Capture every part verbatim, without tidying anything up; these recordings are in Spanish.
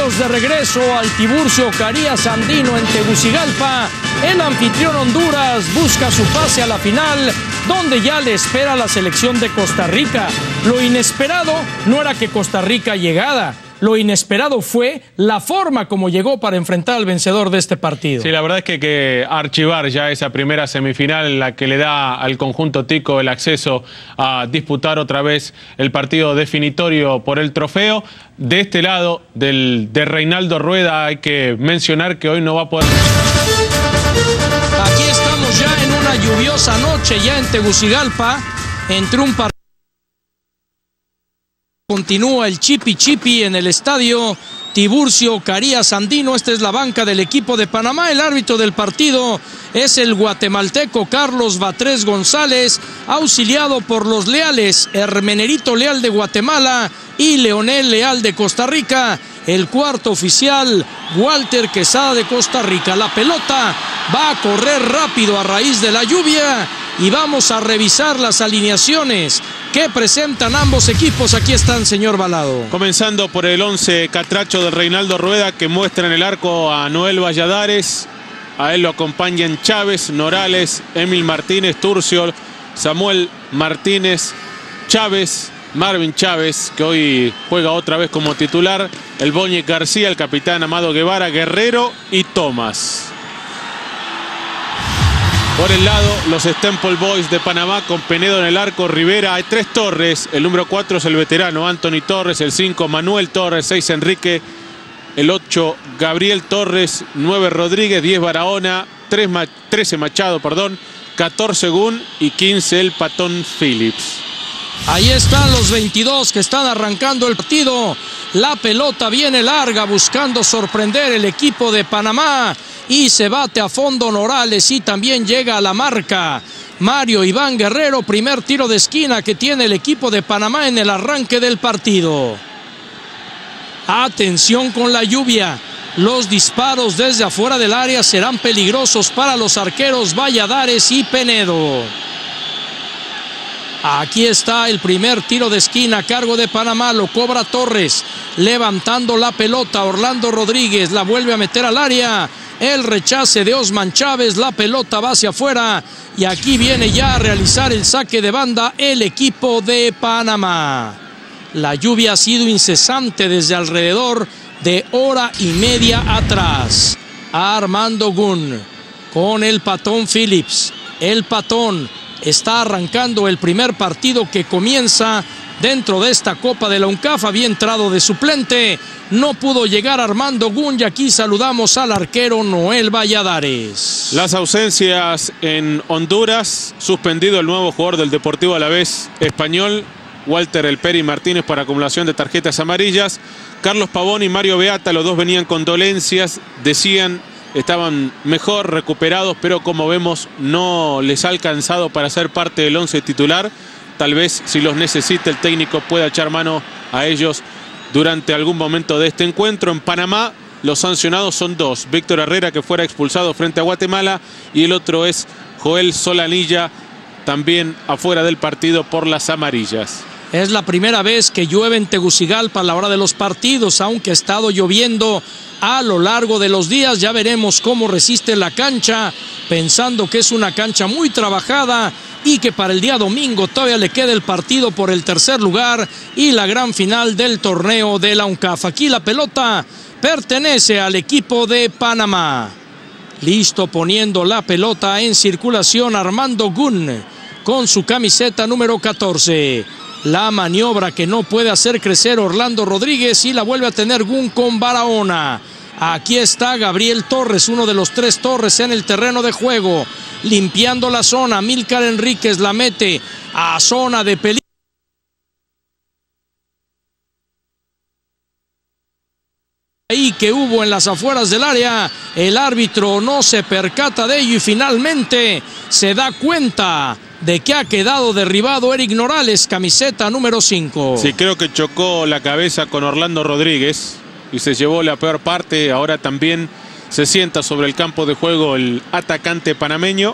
Estamos de regreso al Tiburcio Carías Andino en Tegucigalpa. El anfitrión Honduras busca su pase a la final, donde ya le espera la selección de Costa Rica. Lo inesperado no era que Costa Rica llegara. Lo inesperado fue la forma como llegó para enfrentar al vencedor de este partido. Sí, la verdad es que hay que archivar ya esa primera semifinal, la que le da al conjunto tico el acceso a disputar otra vez el partido definitorio por el trofeo. De este lado, del, de Reinaldo Rueda, hay que mencionar que hoy no va a poder... Aquí estamos ya en una lluviosa noche, ya en Tegucigalpa, entre un partido. Continúa el chipi chipi en el estadio Tiburcio Carías Andino. Esta es la banca del equipo de Panamá. El árbitro del partido es el guatemalteco Carlos Batres González, auxiliado por los leales Hermenerito Leal de Guatemala y Leonel Leal de Costa Rica. El cuarto oficial, Walter Quesada de Costa Rica. La pelota va a correr rápido a raíz de la lluvia y vamos a revisar las alineaciones que presentan ambos equipos. Aquí están, señor Balado. Comenzando por el once catracho de Reinaldo Rueda, que muestra en el arco a Noel Valladares. A él lo acompañan Chávez, Norales, Emil Martínez, Turciol, Samuel Martínez, Chávez, Marvin Chávez, que hoy juega otra vez como titular, el Boñe García, el capitán Amado Guevara, Guerrero y Tomás. Por el lado, los Stemple Boys de Panamá con Penedo en el arco, Rivera, hay tres Torres, el número cuatro es el veterano Anthony Torres, el cinco Manuel Torres, seis Enrique, el ocho Gabriel Torres, nueve Rodríguez, diez Barahona, trece Machado, perdón, catorce Gun y quince el Patón Phillips. Ahí están los veintidós que están arrancando el partido. La pelota viene larga buscando sorprender el equipo de Panamá. Y se bate a fondo Norales y también llega a la marca Mario Iván Guerrero. Primer tiro de esquina que tiene el equipo de Panamá en el arranque del partido. Atención con la lluvia. Los disparos desde afuera del área serán peligrosos para los arqueros Valladares y Penedo. Aquí está el primer tiro de esquina a cargo de Panamá, lo cobra Torres, levantando la pelota, Orlando Rodríguez la vuelve a meter al área, el rechace de Osman Chávez, la pelota va hacia afuera y aquí viene ya a realizar el saque de banda el equipo de Panamá. La lluvia ha sido incesante desde alrededor de hora y media atrás. Armando Gun con el Patón Phillips, el Patón está arrancando el primer partido que comienza dentro de esta Copa de la UNCAF. Había entrado de suplente, no pudo llegar Armando Gun y aquí saludamos al arquero Noel Valladares. Las ausencias en Honduras, suspendido el nuevo jugador del Deportivo Alavés español, Walter El Peri Martínez, por acumulación de tarjetas amarillas. Carlos Pavón y Mario Beata, los dos venían con dolencias, decían estaban mejor recuperados, pero como vemos no les ha alcanzado para ser parte del once titular. Tal vez si los necesita el técnico pueda echar mano a ellos durante algún momento de este encuentro. En Panamá los sancionados son dos: Víctor Herrera, que fuera expulsado frente a Guatemala, y el otro es Joel Solanilla, también afuera del partido por las amarillas. Es la primera vez que llueve en Tegucigalpa a la hora de los partidos, aunque ha estado lloviendo a lo largo de los días. Ya veremos cómo resiste la cancha, pensando que es una cancha muy trabajada y que para el día domingo todavía le queda el partido por el tercer lugar y la gran final del torneo de la UNCAF. Aquí la pelota pertenece al equipo de Panamá. Listo poniendo la pelota en circulación Armando Gun con su camiseta número catorce. La maniobra que no puede hacer crecer Orlando Rodríguez y la vuelve a tener Gun con Barahona. Aquí está Gabriel Torres, uno de los tres Torres en el terreno de juego, limpiando la zona. Milcar Enríquez la mete a zona de peligro. Ahí que hubo en las afueras del área, el árbitro no se percata de ello y finalmente se da cuenta de que ha quedado derribado Eric Norales, camiseta número cinco. Sí, creo que chocó la cabeza con Orlando Rodríguez y se llevó la peor parte. Ahora también se sienta sobre el campo de juego el atacante panameño.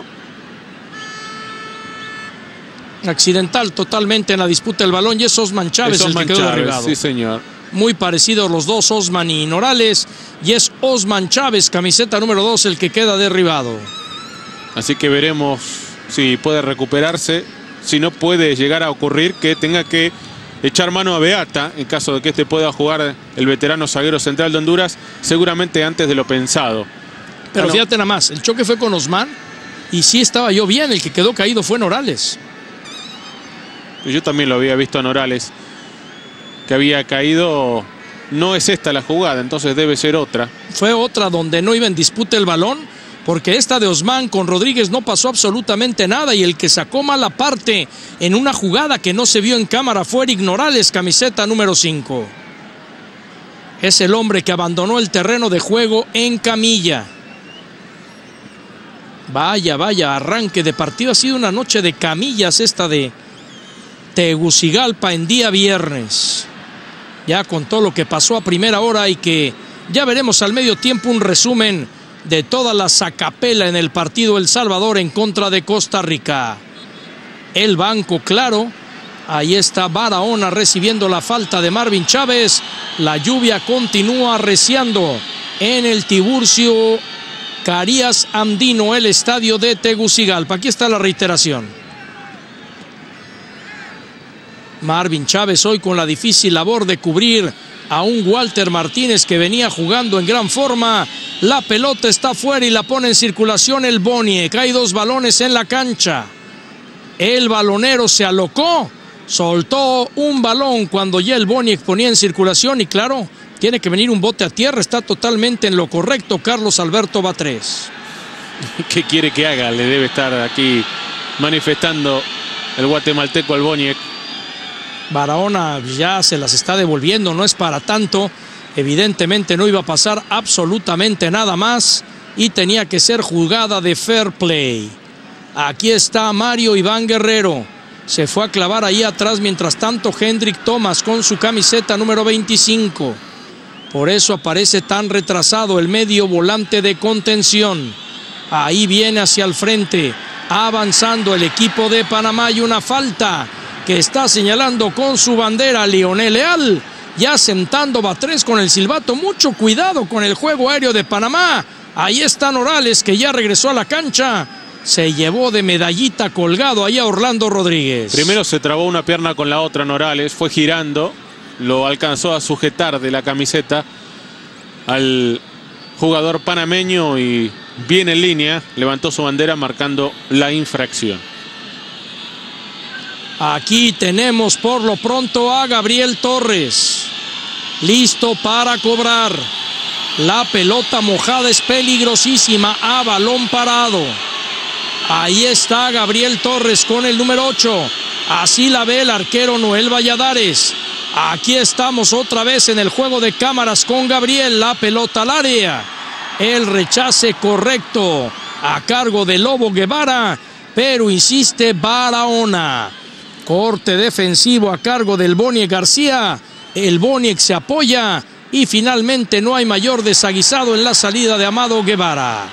Accidental totalmente en la disputa del balón y es Osman Chávez es Osman el que quedó Chávez, derribado. sí, señor. muy parecidos los dos, Osman y Norales, y es Osman Chávez, camiseta número dos, el que queda derribado. Así que veremos si puede recuperarse, si no puede llegar a ocurrir que tenga que echar mano a Beata, en caso de que este pueda jugar el veterano zaguero central de Honduras, seguramente antes de lo pensado. Pero ah, no. fíjate nada más, el choque fue con Osman, y sí estaba yo bien, el que quedó caído fue Norales. Yo también lo había visto a Norales, que había caído. No es esta la jugada, entonces debe ser otra. Fue otra donde no iba en disputa el balón, porque esta de Osman con Rodríguez no pasó absolutamente nada, y el que sacó mala parte en una jugada que no se vio en cámara fue Eric Norales, camiseta número cinco. Es el hombre que abandonó el terreno de juego en camilla. Vaya, vaya, arranque de partido. Ha sido una noche de camillas esta de Tegucigalpa en día viernes. Ya con todo lo que pasó a primera hora, y que ya veremos al medio tiempo un resumen de toda la sacapela en el partido El Salvador en contra de Costa Rica. El banco, claro. Ahí está Barahona recibiendo la falta de Marvin Chávez. La lluvia continúa arreciando en el Tiburcio Carías Andino, el estadio de Tegucigalpa. Aquí está la reiteración. Marvin Chávez hoy con la difícil labor de cubrir a un Walter Martínez que venía jugando en gran forma. La pelota está fuera y la pone en circulación el Boniek. Hay dos balones en la cancha. El balonero se alocó, soltó un balón cuando ya el Boniek ponía en circulación, y claro, tiene que venir un bote a tierra. Está totalmente en lo correcto Carlos Alberto Batres. ¿Qué quiere que haga? Le debe estar aquí manifestando el guatemalteco al Boniek. Barahona ya se las está devolviendo, no es para tanto. Evidentemente no iba a pasar absolutamente nada más y tenía que ser jugada de fair play. Aquí está Mario Iván Guerrero. Se fue a clavar ahí atrás, mientras tanto Hendrik Thomas con su camiseta número veinticinco. Por eso aparece tan retrasado el medio volante de contención. Ahí viene hacia el frente, avanzando el equipo de Panamá, y una falta que está señalando con su bandera Lionel Leal, ya sentando Batres con el silbato. Mucho cuidado con el juego aéreo de Panamá. Ahí está Norales, que ya regresó a la cancha. Se llevó de medallita colgado ahí a Orlando Rodríguez. Primero se trabó una pierna con la otra Norales, fue girando, lo alcanzó a sujetar de la camiseta al jugador panameño y bien en línea levantó su bandera marcando la infracción. Aquí tenemos por lo pronto a Gabriel Torres, listo para cobrar. La pelota mojada es peligrosísima a balón parado. Ahí está Gabriel Torres con el número ocho. Así la ve el arquero Noel Valladares. Aquí estamos otra vez en el juego de cámaras con Gabriel. La pelota al área. El rechace correcto a cargo de Lobo Guevara, pero insiste Barahona. Corte defensivo a cargo del Boniek García. El Boniek se apoya y finalmente no hay mayor desaguisado en la salida de Amado Guevara.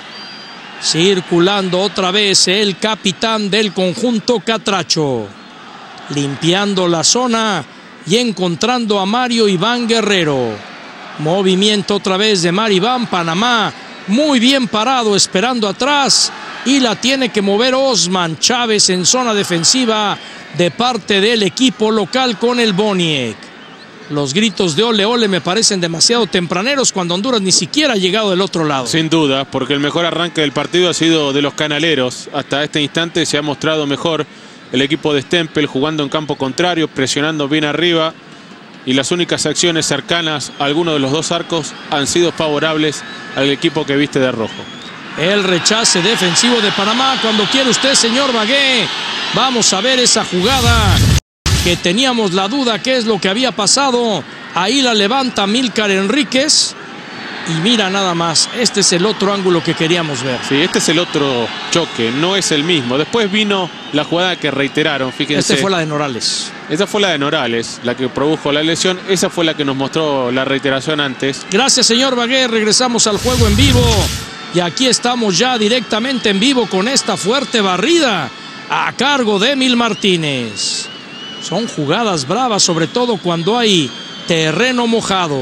Circulando otra vez el capitán del conjunto catracho. Limpiando la zona y encontrando a Mario Iván Guerrero. Movimiento otra vez de Mario Iván. Panamá muy bien parado esperando atrás, y la tiene que mover Osman Chávez en zona defensiva de parte del equipo local con el Boniek. Los gritos de ole ole me parecen demasiado tempraneros cuando Honduras ni siquiera ha llegado del otro lado. Sin duda, porque el mejor arranque del partido ha sido de los canaleros. Hasta este instante se ha mostrado mejor el equipo de Stempel, jugando en campo contrario, presionando bien arriba, y las únicas acciones cercanas a alguno de los dos arcos han sido favorables al equipo que viste de rojo. El rechace defensivo de Panamá. Cuando quiere usted, señor Bagué. Vamos a ver esa jugada que teníamos la duda qué es lo que había pasado. Ahí la levanta Milcar Enríquez. Y mira nada más, este es el otro ángulo que queríamos ver. Sí, este es el otro choque, no es el mismo. Después vino la jugada que reiteraron, fíjense. Esta fue la de Norales. Esa fue la de Norales, la que produjo la lesión. Esa fue la que nos mostró la reiteración antes. Gracias, señor Bagué. Regresamos al juego en vivo. Y aquí estamos ya directamente en vivo con esta fuerte barrida a cargo de Emil Martínez. Son jugadas bravas, sobre todo cuando hay terreno mojado.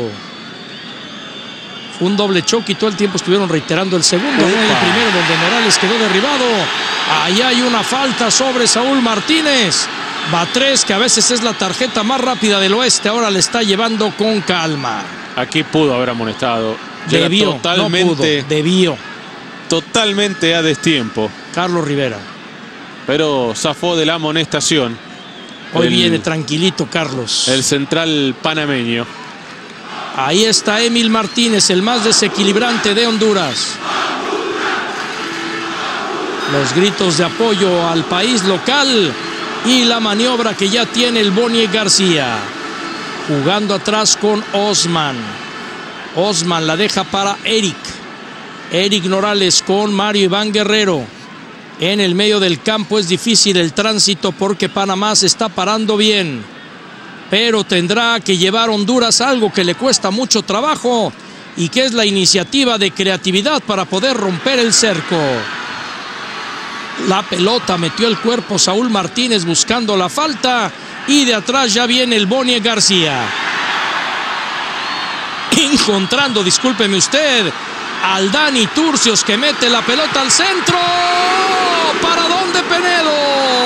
Un doble choque y todo el tiempo estuvieron reiterando el segundo, ¿no? El primero donde Morales quedó derribado. Ahí hay una falta sobre Saúl Martínez. Batres, que a veces es la tarjeta más rápida del oeste, ahora le está llevando con calma. Aquí pudo haber amonestado. Llega Debió, totalmente, no pudo, debió. Totalmente a destiempo. Carlos Rivera. Pero zafó de la amonestación. Hoy el, viene tranquilito Carlos. El central panameño. Ahí está Emil Martínez, el más desequilibrante de Honduras. Los gritos de apoyo al país local y la maniobra que ya tiene el Boniek García. Jugando atrás con Osman. Osman la deja para Eric. Eric Morales con Mario Iván Guerrero. En el medio del campo es difícil el tránsito porque Panamá se está parando bien. Pero tendrá que llevar Honduras algo que le cuesta mucho trabajo y que es la iniciativa de creatividad para poder romper el cerco. La pelota metió el cuerpo Saúl Martínez buscando la falta y de atrás ya viene el Boniek García. Encontrando, discúlpeme usted, al Dani Turcios que mete la pelota al centro. ¿Para dónde, Penedo?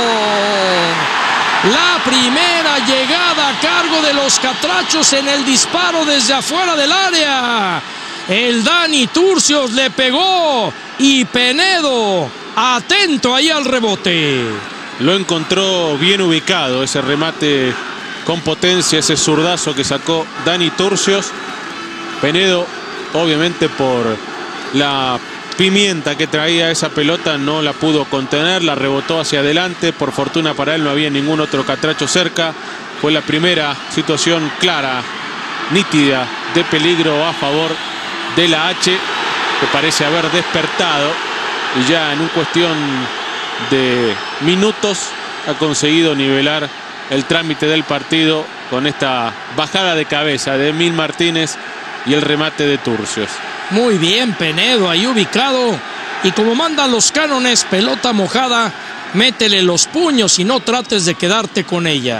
La primera llegada a cargo de los catrachos en el disparo desde afuera del área. El Dani Turcios le pegó y Penedo atento ahí al rebote. Lo encontró bien ubicado ese remate con potencia, ese zurdazo que sacó Dani Turcios. Penedo, obviamente por la pimienta que traía esa pelota, no la pudo contener, la rebotó hacia adelante. Por fortuna para él no había ningún otro catracho cerca. Fue la primera situación clara, nítida, de peligro a favor de la H, que parece haber despertado y ya en una cuestión de minutos ha conseguido nivelar el trámite del partido con esta bajada de cabeza de Emil Martínez y el remate de Turcios. Muy bien Penedo ahí ubicado y como mandan los cánones, pelota mojada, métele los puños y no trates de quedarte con ella.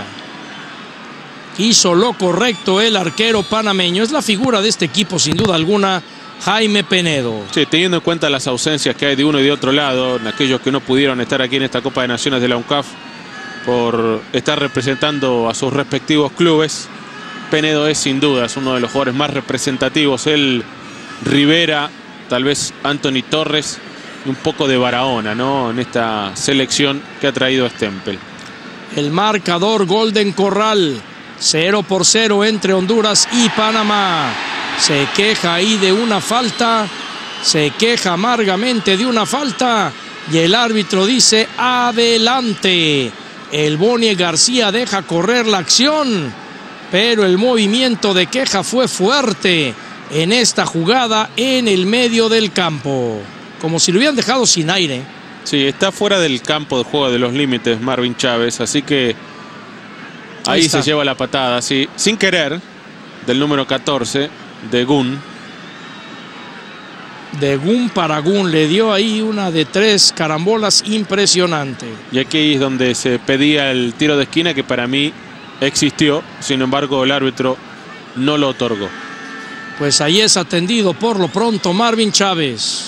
Hizo lo correcto el arquero panameño, es la figura de este equipo sin duda alguna, Jaime Penedo. Sí, teniendo en cuenta las ausencias que hay de uno y de otro lado, en aquellos que no pudieron estar aquí en esta Copa de Naciones de la UNCAF por estar representando a sus respectivos clubes, Penedo es sin duda es uno de los jugadores más representativos. Él, Rivera, tal vez Anthony Torres y un poco de Barahona, ¿no? En esta selección que ha traído Stempel. El marcador Golden Corral, cero por cero entre Honduras y Panamá. Se queja ahí de una falta, se queja amargamente de una falta y el árbitro dice adelante. El Boniek García deja correr la acción, pero el movimiento de queja fue fuerte en esta jugada en el medio del campo, como si lo hubieran dejado sin aire. Sí, está fuera del campo de juego de los límites Marvin Chávez, así que ahí, ahí se lleva la patada, sí, sin querer, del número catorce de Gun. De Gun para Gun, le dio ahí una de tres carambolas impresionante. Y aquí es donde se pedía el tiro de esquina, que para mí existió, sin embargo el árbitro no lo otorgó. Pues ahí es atendido por lo pronto Marvin Chávez.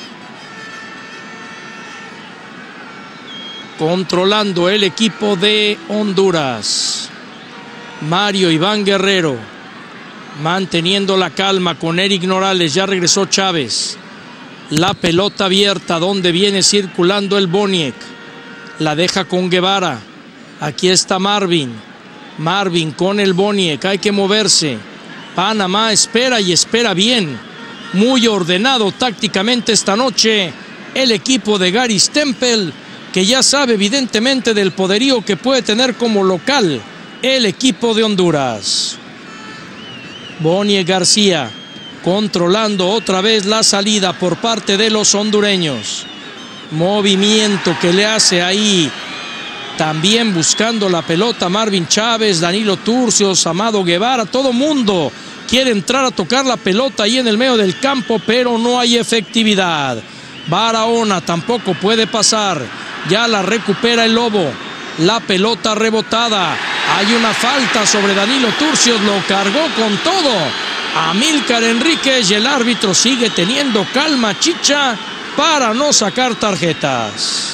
Controlando el equipo de Honduras. Mario Iván Guerrero. Manteniendo la calma con Eric Morales. Ya regresó Chávez. La pelota abierta donde viene circulando el Boniek. La deja con Guevara. Aquí está Marvin. Marvin con el Boniek. Hay que moverse. Panamá espera y espera bien. Muy ordenado tácticamente esta noche el equipo de Gary Stempel, que ya sabe evidentemente del poderío que puede tener como local el equipo de Honduras. Boniek García controlando otra vez la salida por parte de los hondureños. Movimiento que le hace ahí también buscando la pelota Marvin Chávez, Danilo Turcios, Amado Guevara, todo mundo quiere entrar a tocar la pelota ahí en el medio del campo, pero no hay efectividad. Barahona tampoco puede pasar. Ya la recupera el Lobo. La pelota rebotada. Hay una falta sobre Danilo Turcios, lo cargó con todo Amílcar Enríquez y el árbitro sigue teniendo calma, chicha, para no sacar tarjetas.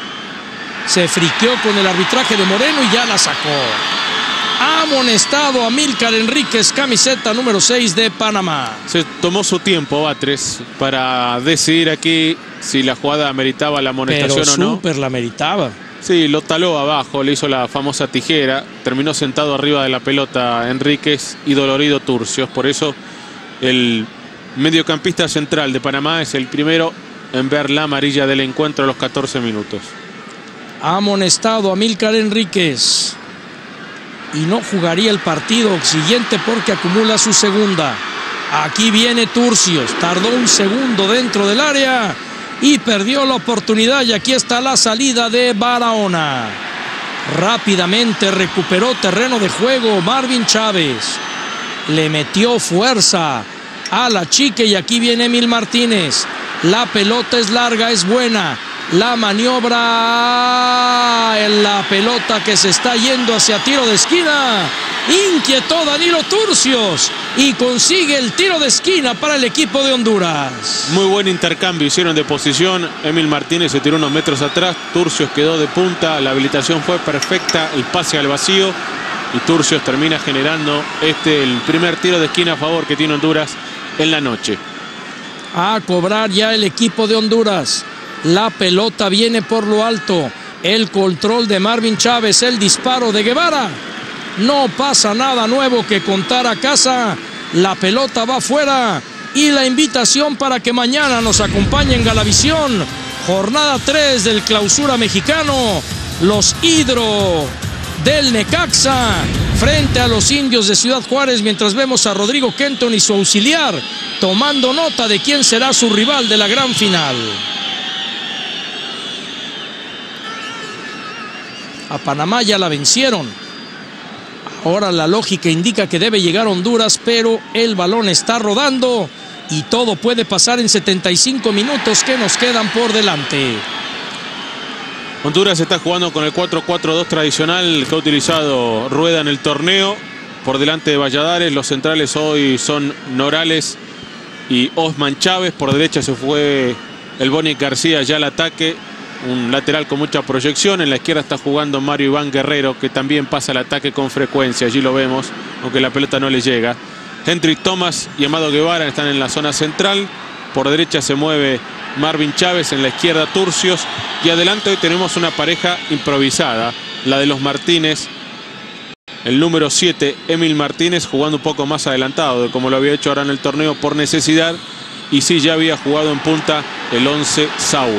Se friqueó con el arbitraje de Moreno y ya la sacó. Amonestado Amílcar Enríquez, camiseta número seis de Panamá. Se tomó su tiempo Batres para decidir aquí si la jugada meritaba la amonestación Pero o no. súper la meritaba. Sí, lo taló abajo, le hizo la famosa tijera. Terminó sentado arriba de la pelota Enríquez y dolorido Turcios. Por eso el mediocampista central de Panamá es el primero en ver la amarilla del encuentro a los catorce minutos. Amonestado Amílcar Enríquez. Y no jugaría el partido siguiente porque acumula su segunda. Aquí viene Turcios. Tardó un segundo dentro del área y perdió la oportunidad. Y aquí está la salida de Barahona. Rápidamente recuperó terreno de juego Marvin Chávez. Le metió fuerza a la chique y aquí viene Emil Martínez. La pelota es larga, es buena. La maniobra en la pelota que se está yendo hacia tiro de esquina. Inquietó Danilo Turcios y consigue el tiro de esquina para el equipo de Honduras. Muy buen intercambio hicieron de posición. Emil Martínez se tiró unos metros atrás. Turcios quedó de punta. La habilitación fue perfecta. El pase al vacío. Y Turcios termina generando este el primer tiro de esquina a favor que tiene Honduras en la noche. A cobrar ya el equipo de Honduras. La pelota viene por lo alto. El control de Marvin Chávez. El disparo de Guevara. No pasa nada nuevo que contar a casa. La pelota va afuera. Y la invitación para que mañana nos acompañe en Galavisión. Jornada tres del Clausura Mexicano. Los Hidro del Necaxa frente a los Indios de Ciudad Juárez. Mientras vemos a Rodrigo Kenton y su auxiliar tomando nota de quién será su rival de la gran final. A Panamá ya la vencieron. Ahora la lógica indica que debe llegar Honduras, pero el balón está rodando y todo puede pasar en setenta y cinco minutos que nos quedan por delante. Honduras está jugando con el cuatro cuatro dos tradicional que ha utilizado Rueda en el torneo. Por delante de Valladares, los centrales hoy son Norales y Osman Chávez. Por derecha se fue el Boni García ya al ataque. Un lateral con mucha proyección. En la izquierda está jugando Mario Iván Guerrero, que también pasa al ataque con frecuencia. Allí lo vemos, aunque la pelota no le llega. Hendrik Thomas y Amado Guevara están en la zona central. Por derecha se mueve Marvin Chávez, en la izquierda Turcios. Y adelante hoy tenemos una pareja improvisada, la de los Martínez. El número siete, Emil Martínez, jugando un poco más adelantado de como lo había hecho ahora en el torneo por necesidad. Y sí, ya había jugado en punta el once Saúl.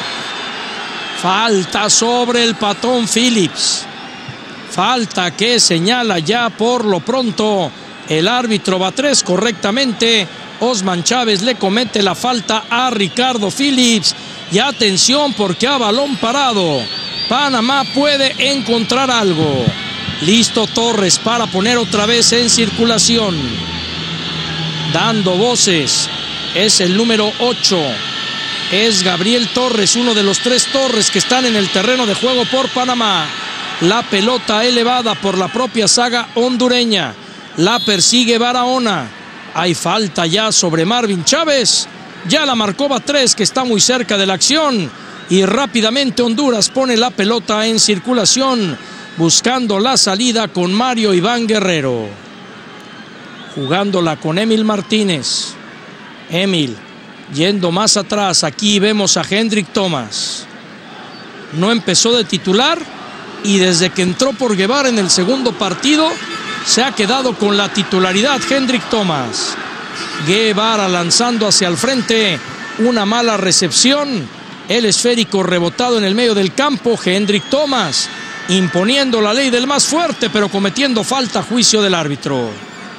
Falta sobre el Patón Phillips. Falta que señala ya por lo pronto el árbitro Batres correctamente. Osman Chávez le comete la falta a Ricardo Phillips. Y atención porque a balón parado Panamá puede encontrar algo. Listo Torres para poner otra vez en circulación. Dando voces. Es el número ocho. Es Gabriel Torres, uno de los tres Torres que están en el terreno de juego por Panamá. La pelota elevada por la propia saga hondureña. La persigue Barahona. Hay falta ya sobre Marvin Chávez. Ya la marcó Batres, que está muy cerca de la acción. Y rápidamente Honduras pone la pelota en circulación, buscando la salida con Mario Iván Guerrero. Jugándola con Emil Martínez. Emil. Yendo más atrás, aquí vemos a Hendrik Thomas. No empezó de titular y desde que entró por Guevara en el segundo partido se ha quedado con la titularidad Hendrik Thomas. Guevara lanzando hacia el frente, una mala recepción. El esférico rebotado en el medio del campo. Hendrik Thomas imponiendo la ley del más fuerte, pero cometiendo falta a juicio del árbitro.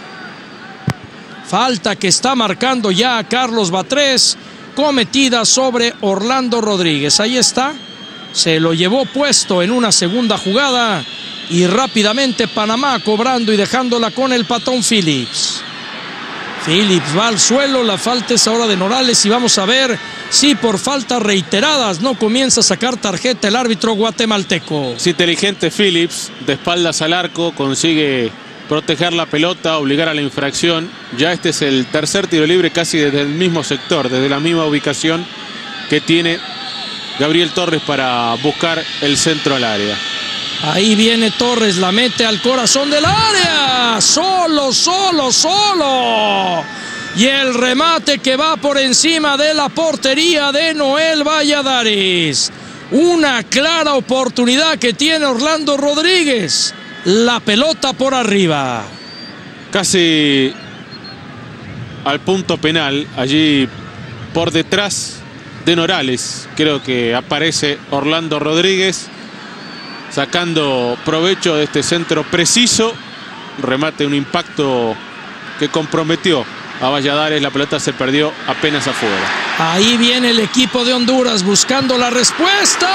Falta que está marcando ya a Carlos Batres, cometida sobre Orlando Rodríguez. Ahí está. Se lo llevó puesto en una segunda jugada. Y rápidamente Panamá cobrando y dejándola con el Patón Phillips. Phillips va al suelo, la falta es ahora de Norales y vamos a ver si por faltas reiteradas no comienza a sacar tarjeta el árbitro guatemalteco. Es inteligente Phillips, de espaldas al arco, consigue proteger la pelota, obligar a la infracción. Ya este es el tercer tiro libre casi desde el mismo sector, desde la misma ubicación que tiene Gabriel Torres para buscar el centro al área. Ahí viene Torres, la mete al corazón del área. Solo, solo, solo. Y el remate que va por encima de la portería de Noel Valladares. Una clara oportunidad que tiene Orlando Rodríguez. La pelota por arriba. Casi al punto penal, allí por detrás de Norales. Creo que aparece Orlando Rodríguez, sacando provecho de este centro preciso. Remate, un impacto que comprometió a Valladares. La pelota se perdió apenas afuera. Ahí viene el equipo de Honduras buscando la respuesta.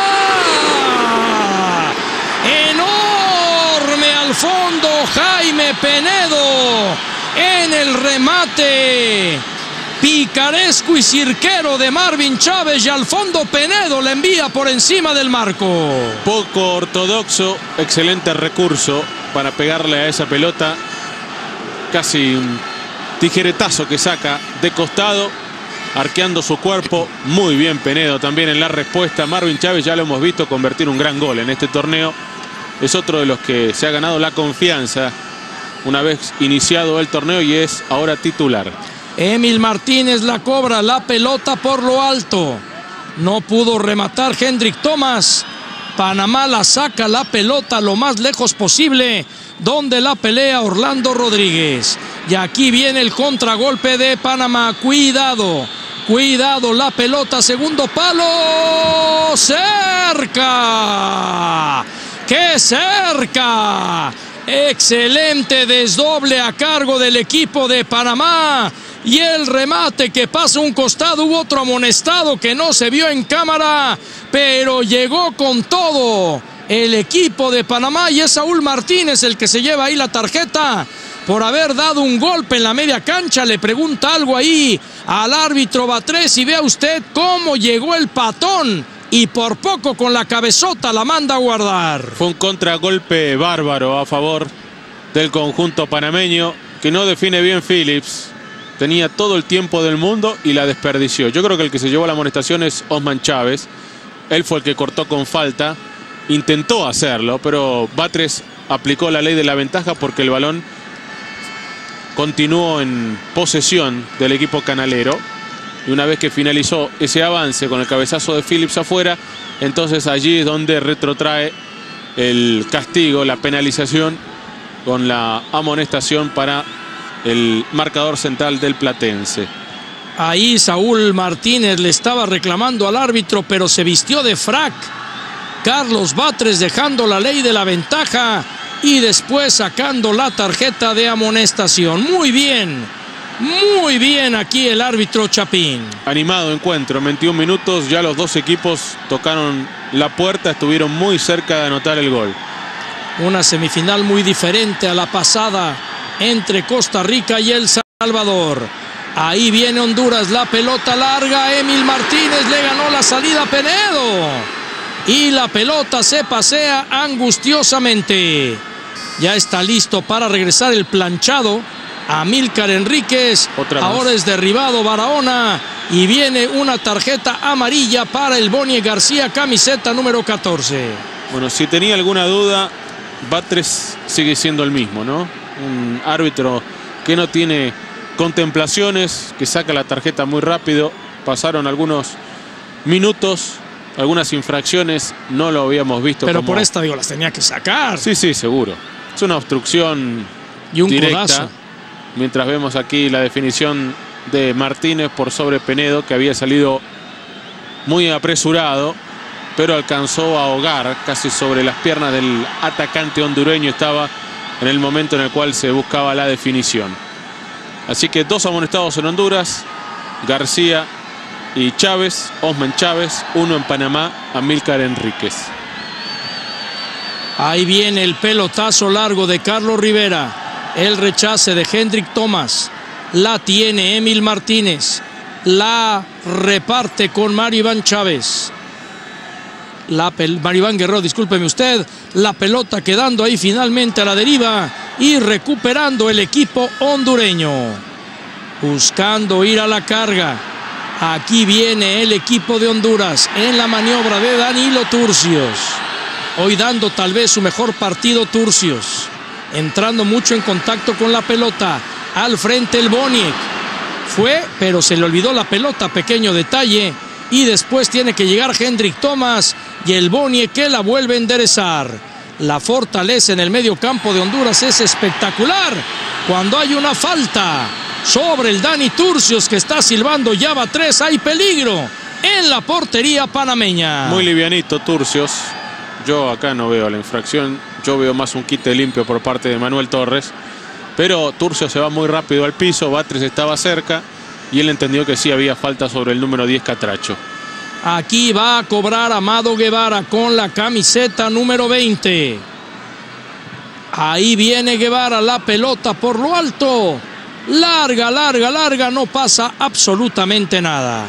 Enorme al fondo Jaime Penedo en el remate picaresco y cirquero de Marvin Chávez, y al fondo Penedo le envía por encima del marco. Poco ortodoxo, excelente recurso para pegarle a esa pelota. Casi un tijeretazo que saca de costado, arqueando su cuerpo. Muy bien Penedo también en la respuesta. Marvin Chávez ya lo hemos visto convertir un gran gol en este torneo. Es otro de los que se ha ganado la confianza una vez iniciado el torneo y es ahora titular. Emil Martínez la cobra, la pelota por lo alto. No pudo rematar Hendrik Thomas. Panamá la saca la pelota lo más lejos posible, donde la pelea Orlando Rodríguez. Y aquí viene el contragolpe de Panamá. Cuidado, cuidado, la pelota, segundo palo. ¡Cerca! ¡Qué cerca! Excelente desdoble a cargo del equipo de Panamá. Y el remate que pasa a un costado. Hubo otro amonestado que no se vio en cámara, pero llegó con todo el equipo de Panamá. Y es Saúl Martínez el que se lleva ahí la tarjeta por haber dado un golpe en la media cancha. Le pregunta algo ahí al árbitro Batres y vea usted cómo llegó el patón. Y por poco con la cabezota la manda a guardar. Fue un contragolpe bárbaro a favor del conjunto panameño, que no define bien Phillips. Tenía todo el tiempo del mundo y la desperdició. Yo creo que el que se llevó la amonestación es Osman Chávez. Él fue el que cortó con falta. Intentó hacerlo, pero Batres aplicó la ley de la ventaja porque el balón continuó en posesión del equipo canalero. Y una vez que finalizó ese avance con el cabezazo de Phillips afuera, entonces allí es donde retrotrae el castigo, la penalización, con la amonestación para el marcador central del platense. Ahí Saúl Martínez le estaba reclamando al árbitro, pero se vistió de frac Carlos Batres, dejando la ley de la ventaja y después sacando la tarjeta de amonestación. Muy bien, muy bien aquí el árbitro Chapín. Animado encuentro, en veintiún minutos ya los dos equipos tocaron la puerta, estuvieron muy cerca de anotar el gol. Una semifinal muy diferente a la pasada entre Costa Rica y El Salvador. Ahí viene Honduras, la pelota larga. Emil Martínez le ganó la salida a Penedo. Y la pelota se pasea angustiosamente. Ya está listo para regresar el planchado. Amílcar Enríquez. Ahora es derribado Barahona. Y viene una tarjeta amarilla para el Boni García, camiseta número catorce. Bueno, si tenía alguna duda, Batres sigue siendo el mismo, ¿no? Un árbitro que no tiene contemplaciones, que saca la tarjeta muy rápido. Pasaron algunos minutos, algunas infracciones, no lo habíamos visto. Pero como... por esta, digo, las tenía que sacar. Sí, sí, seguro. Es una obstrucción y un directa. codazo. Mientras vemos aquí la definición de Martínez por sobre Penedo, que había salido muy apresurado, pero alcanzó a ahogar casi sobre las piernas del atacante hondureño. Estaba en el momento en el cual se buscaba la definición. Así que dos amonestados en Honduras, García y Chávez, Osman Chávez, uno en Panamá, Amílcar Enríquez. Ahí viene el pelotazo largo de Carlos Rivera. El rechace de Hendrik Thomas. La tiene Emil Martínez. La reparte con Mario Iván Chávez. La Mario Iván Guerrero, discúlpeme usted. La pelota quedando ahí finalmente a la deriva y recuperando el equipo hondureño. Buscando ir a la carga. Aquí viene el equipo de Honduras en la maniobra de Danilo Turcios. Hoy dando tal vez su mejor partido Turcios. Entrando mucho en contacto con la pelota. Al frente el Boniek. Fue, pero se le olvidó la pelota, pequeño detalle. Y después tiene que llegar Hendrik Thomas y el Boniek que la vuelve a enderezar. La fortaleza en el medio campo de Honduras es espectacular. Cuando hay una falta sobre el Dani Turcios que está silbando, ya va tres, hay peligro en la portería panameña. Muy livianito Turcios. Yo acá no veo la infracción. Yo veo más un quite limpio por parte de Manuel Torres. Pero Turcios se va muy rápido al piso. Batres estaba cerca y él entendió que sí había falta sobre el número diez Catracho. Aquí va a cobrar Amado Guevara con la camiseta número veinte. Ahí viene Guevara, la pelota por lo alto. Larga, larga, larga, no pasa absolutamente nada.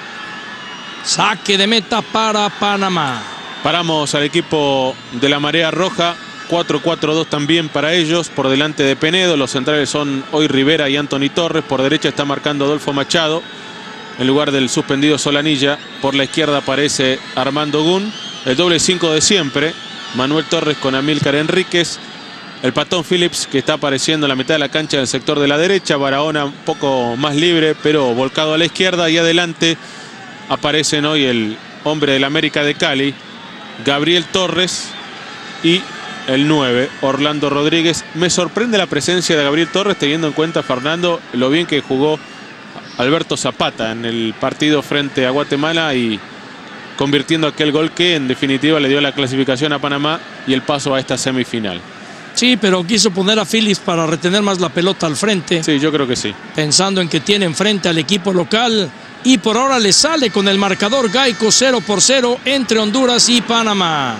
Saque de meta para Panamá. Paramos al equipo de la Marea Roja. cuatro cuatro dos también para ellos. Por delante de Penedo. Los centrales son hoy Rivera y Anthony Torres. Por derecha está marcando Adolfo Machado en lugar del suspendido Solanilla. Por la izquierda aparece Armando Gun. El doble cinco de siempre. Manuel Torres con Amílcar Enríquez. El Patón Phillips que está apareciendo en la mitad de la cancha del sector de la derecha. Barahona un poco más libre pero volcado a la izquierda. Y adelante aparecen hoy el hombre del América de Cali, Gabriel Torres, y el nueve, Orlando Rodríguez. Me sorprende la presencia de Gabriel Torres teniendo en cuenta, Fernando, lo bien que jugó Alberto Zapata en el partido frente a Guatemala y convirtiendo aquel gol que en definitiva le dio la clasificación a Panamá y el paso a esta semifinal. Sí, pero quiso poner a Phillips para retener más la pelota al frente. Sí, yo creo que sí. Pensando en que tiene enfrente al equipo local. Y por ahora le sale con el marcador Gaico cero por cero entre Honduras y Panamá.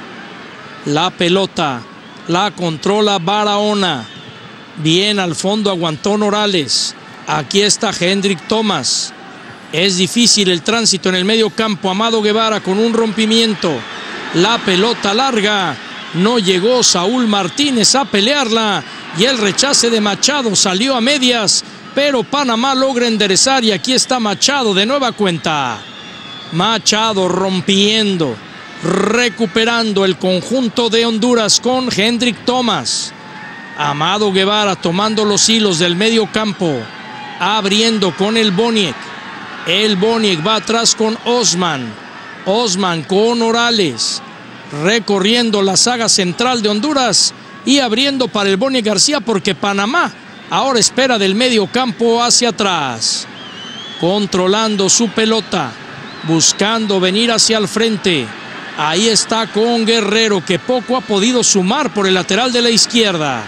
La pelota la controla Barahona. Bien al fondo aguantó Norales. Aquí está Hendrik Thomas. Es difícil el tránsito en el medio campo. Amado Guevara con un rompimiento. La pelota larga. No llegó Saúl Martínez a pelearla. Y el rechace de Machado salió a medias. Pero Panamá logra enderezar y aquí está Machado de nueva cuenta. Machado rompiendo. Recuperando el conjunto de Honduras con Hendrik Thomas. Amado Guevara tomando los hilos del medio campo. Abriendo con el Boniek. El Boniek va atrás con Osman. Osman con Orales. Recorriendo la saga central de Honduras. Y abriendo para el Boniek García porque Panamá ahora espera del medio campo hacia atrás. Controlando su pelota. Buscando venir hacia el frente. Ahí está con Guerrero que poco ha podido sumar por el lateral de la izquierda.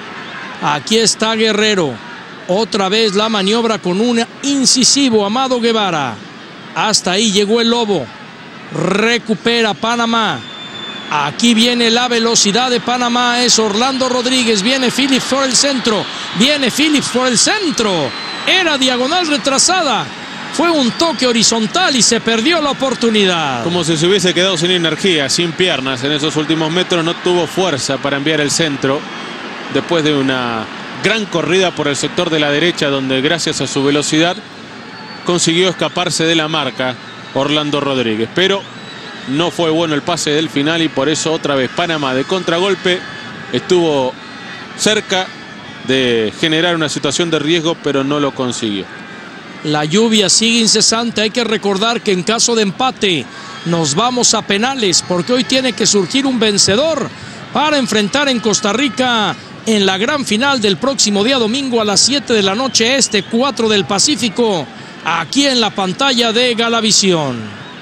Aquí está Guerrero. Otra vez la maniobra con un incisivo Amado Guevara. Hasta ahí llegó el Lobo. Recupera Panamá. Aquí viene la velocidad de Panamá. Es Orlando Rodríguez. Viene Phillips por el centro. Viene Phillips por el centro. Era diagonal retrasada. Fue un toque horizontal y se perdió la oportunidad. Como si se hubiese quedado sin energía, sin piernas en esos últimos metros. No tuvo fuerza para enviar el centro. Después de una gran corrida por el sector de la derecha, donde gracias a su velocidad consiguió escaparse de la marca Orlando Rodríguez. Pero no fue bueno el pase del final y por eso otra vez Panamá de contragolpe estuvo cerca de generar una situación de riesgo, pero no lo consiguió. La lluvia sigue incesante. Hay que recordar que en caso de empate nos vamos a penales porque hoy tiene que surgir un vencedor para enfrentar en Costa Rica en la gran final del próximo día domingo a las siete de la noche este, cuatro del Pacífico, aquí en la pantalla de Galavisión.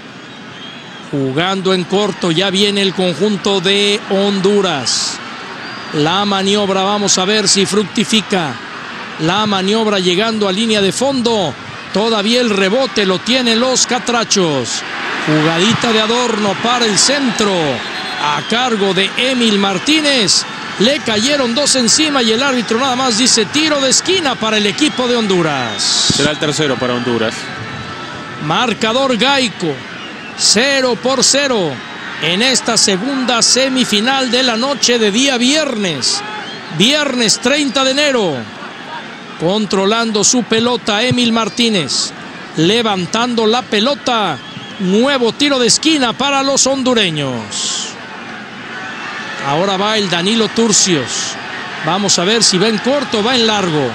Jugando en corto, ya viene el conjunto de Honduras. La maniobra, vamos a ver si fructifica. La maniobra llegando a línea de fondo. Todavía el rebote lo tienen los catrachos. Jugadita de adorno para el centro. A cargo de Emil Martínez. Le cayeron dos encima y el árbitro nada más dice tiro de esquina para el equipo de Honduras. Será el tercero para Honduras. Marcador Gaico, cero por cero en esta segunda semifinal de la noche de día viernes. Viernes treinta de enero. Controlando su pelota Emil Martínez. Levantando la pelota. Nuevo tiro de esquina para los hondureños. Ahora va el Danilo Turcios. Vamos a ver si va en corto o va en largo.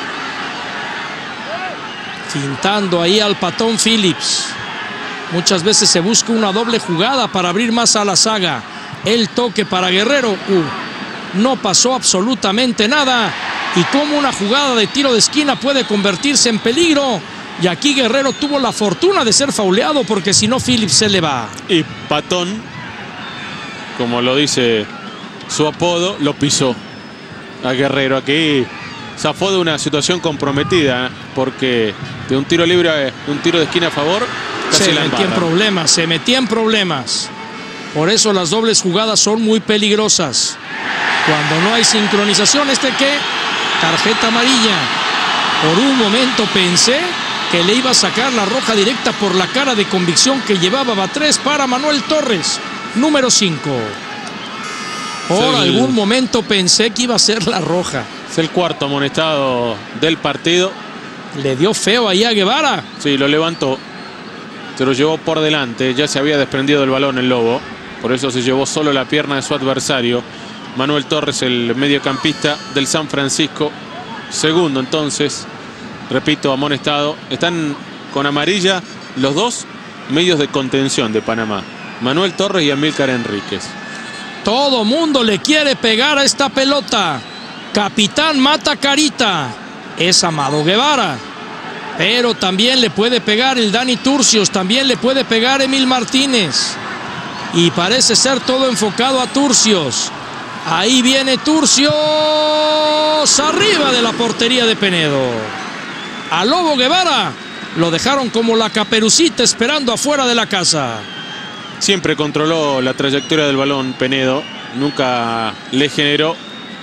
Fintando ahí al Patón Phillips. Muchas veces se busca una doble jugada para abrir más a la saga. El toque para Guerrero. Uh, no pasó absolutamente nada. Y como una jugada de tiro de esquina puede convertirse en peligro. Y aquí Guerrero tuvo la fortuna de ser fauleado porque si no Phillips se le va. Y Patón, como lo dice su apodo, lo pisó a Guerrero. Aquí zafó de una situación comprometida porque de un tiro libre, un tiro de esquina a favor, casi se la metía en problemas, se metía en problemas. Por eso las dobles jugadas son muy peligrosas. Cuando no hay sincronización, ¿este qué? Tarjeta amarilla. Por un momento pensé que le iba a sacar la roja directa por la cara de convicción que llevaba Batres para Manuel Torres, número cinco. Por el... algún momento pensé que iba a ser la roja. Es el cuarto amonestado del partido. Le dio feo ahí a Guevara. Sí, lo levantó. Se lo llevó por delante. Ya se había desprendido del balón el Lobo. Por eso se llevó solo la pierna de su adversario. Manuel Torres, el mediocampista del San Francisco. Segundo entonces. Repito, amonestado. Están con amarilla los dos medios de contención de Panamá. Manuel Torres y Amílcar Enríquez. Todo mundo le quiere pegar a esta pelota. Capitán mata carita. Es Amado Guevara. Pero también le puede pegar el Dani Turcios. También le puede pegar Emil Martínez. Y parece ser todo enfocado a Turcios. Ahí viene Turcios. Arriba de la portería de Penedo. A Lobo Guevara lo dejaron como la Caperucita esperando afuera de la casa. Siempre controló la trayectoria del balón Penedo. Nunca le generó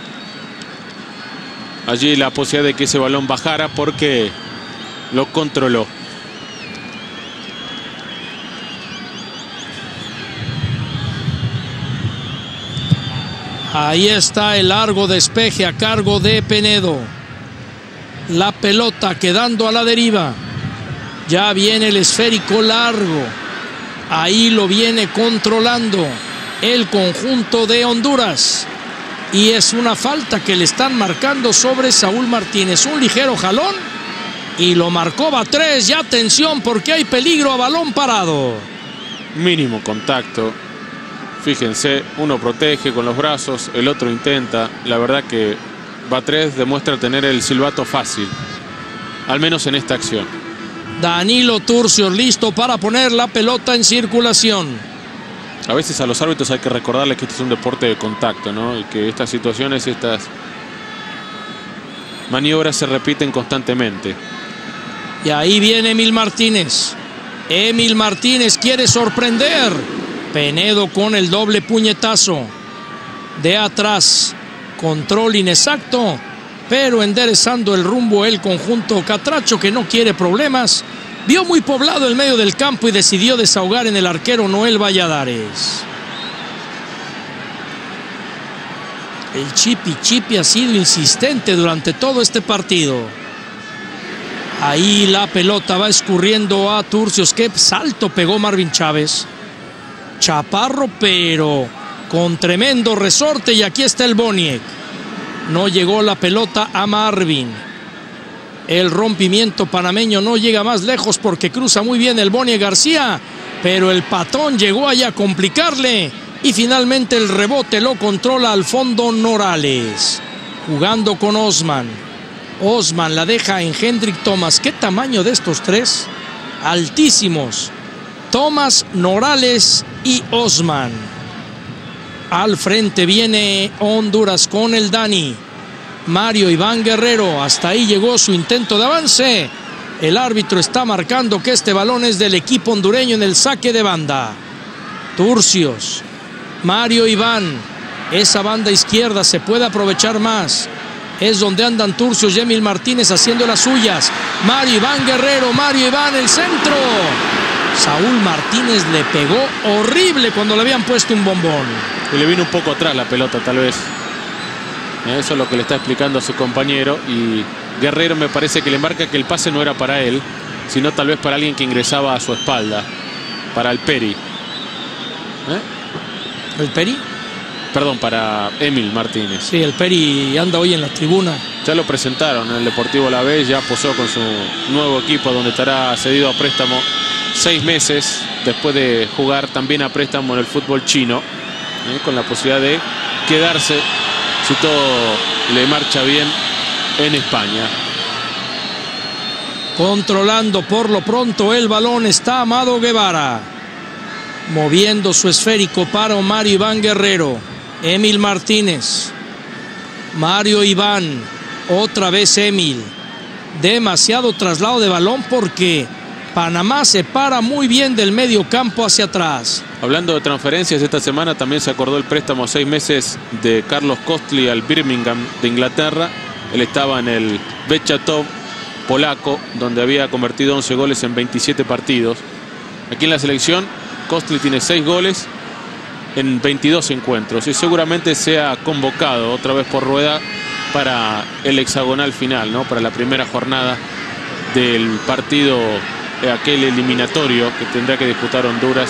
allí la posibilidad de que ese balón bajara porque lo controló. Ahí está el largo despeje a cargo de Penedo. La pelota quedando a la deriva. Ya viene el esférico largo. Ahí lo viene controlando el conjunto de Honduras. Y es una falta que le están marcando sobre Saúl Martínez. Un ligero jalón. Y lo marcó Batres. Ya atención porque hay peligro a balón parado. Mínimo contacto. Fíjense, uno protege con los brazos, el otro intenta. La verdad que Batres demuestra tener el silbato fácil. Al menos en esta acción. Danilo Turcios listo para poner la pelota en circulación. A veces a los árbitros hay que recordarles que este es un deporte de contacto, ¿no? Y que estas situaciones, estas maniobras se repiten constantemente. Y ahí viene Emil Martínez. Emil Martínez quiere sorprender. Penedo con el doble puñetazo. De atrás. Control inexacto. Pero enderezando el rumbo el conjunto catracho que no quiere problemas. Vio muy poblado el medio del campo y decidió desahogar en el arquero Noel Valladares. El Chipi Chipi ha sido insistente durante todo este partido. Ahí la pelota va escurriendo a Turcios. Qué salto pegó Marvin Chávez. Chaparro pero con tremendo resorte y aquí está el Boniek. No llegó la pelota a Marvin. El rompimiento panameño no llega más lejos porque cruza muy bien el Boniek García. Pero el Patón llegó allá a complicarle. Y finalmente el rebote lo controla al fondo Norales. Jugando con Osman. Osman la deja en Hendrik Thomas. ¿Qué tamaño de estos tres? Altísimos. Thomas, Norales y Osman. Al frente viene Honduras con el Dani. Mario Iván Guerrero. Hasta ahí llegó su intento de avance. El árbitro está marcando que este balón es del equipo hondureño en el saque de banda. Turcios. Mario Iván. Esa banda izquierda se puede aprovechar más. Es donde andan Turcios y Emil Martínez haciendo las suyas. Mario Iván Guerrero, Mario Iván, el centro. Saúl Martínez le pegó horrible cuando le habían puesto un bombón. Y le vino un poco atrás la pelota, tal vez. Eso es lo que le está explicando a su compañero. Y Guerrero me parece que le marca que el pase no era para él, sino tal vez para alguien que ingresaba a su espalda. Para el Peri. ¿Eh? ¿El Peri? Perdón, para Emil Martínez. Sí, el Peri anda hoy en la tribuna. Ya lo presentaron en el Deportivo Alavés, ya posó con su nuevo equipo donde estará cedido a préstamo seis meses después de jugar también a préstamo en el fútbol chino, ¿eh? Con la posibilidad de quedarse si todo le marcha bien en España. Controlando por lo pronto el balón está Amado Guevara. Moviendo su esférico para Mario Iván Guerrero. Emil Martínez. Mario Iván. Otra vez Emil. Demasiado traslado de balón porque Panamá se para muy bien del medio campo hacia atrás. Hablando de transferencias, esta semana también se acordó el préstamo a seis meses de Carlos Costly al Birmingham de Inglaterra. Él estaba en el Bełchatów polaco, donde había convertido once goles en veintisiete partidos. Aquí en la selección, Costly tiene seis goles en veintidós encuentros y seguramente sea convocado otra vez por Rueda para el hexagonal final, ¿no? Para la primera jornada del partido, aquel eliminatorio que tendrá que disputar Honduras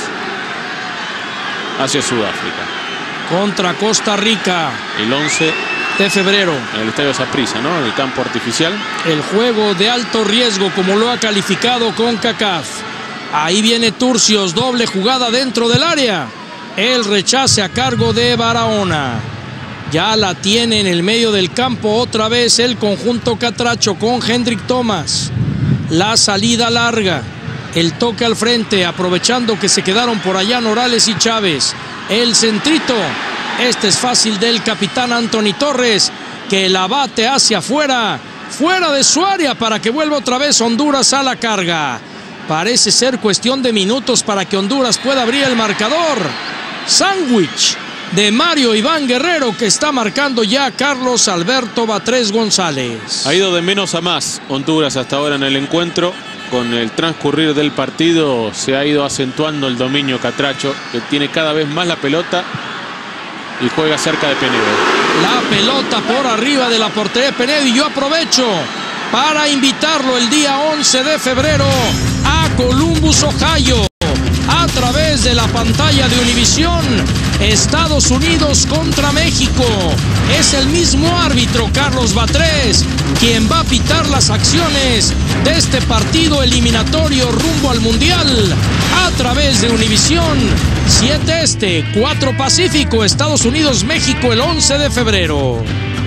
hacia Sudáfrica. Contra Costa Rica. El once de febrero. En el Estadio Saprissa, ¿no? En el campo artificial. El juego de alto riesgo, como lo ha calificado CONCACAF. Ahí viene Turcios, doble jugada dentro del área. El rechace a cargo de Barahona. Ya la tiene en el medio del campo otra vez el conjunto catracho con Hendrik Thomas. La salida larga. El toque al frente, aprovechando que se quedaron por allá Norales y Chávez. El centrito. Este es fácil del capitán Anthony Torres, que la bate hacia afuera. Fuera de su área para que vuelva otra vez Honduras a la carga. Parece ser cuestión de minutos para que Honduras pueda abrir el marcador. Sándwich de Mario Iván Guerrero, que está marcando ya Carlos Alberto Batres González. Ha ido de menos a más Honduras hasta ahora en el encuentro. Con el transcurrir del partido se ha ido acentuando el dominio catracho, que tiene cada vez más la pelota y juega cerca de Penedo. La pelota por arriba de la portería de Penedo, y yo aprovecho para invitarlo el día once de febrero a Columbus, Ohio, a través de la pantalla de Univisión. Estados Unidos contra México. Es el mismo árbitro, Carlos Batres, quien va a pitar las acciones de este partido eliminatorio rumbo al Mundial a través de Univisión. siete Este, cuatro Pacífico, Estados Unidos, México, el once de febrero.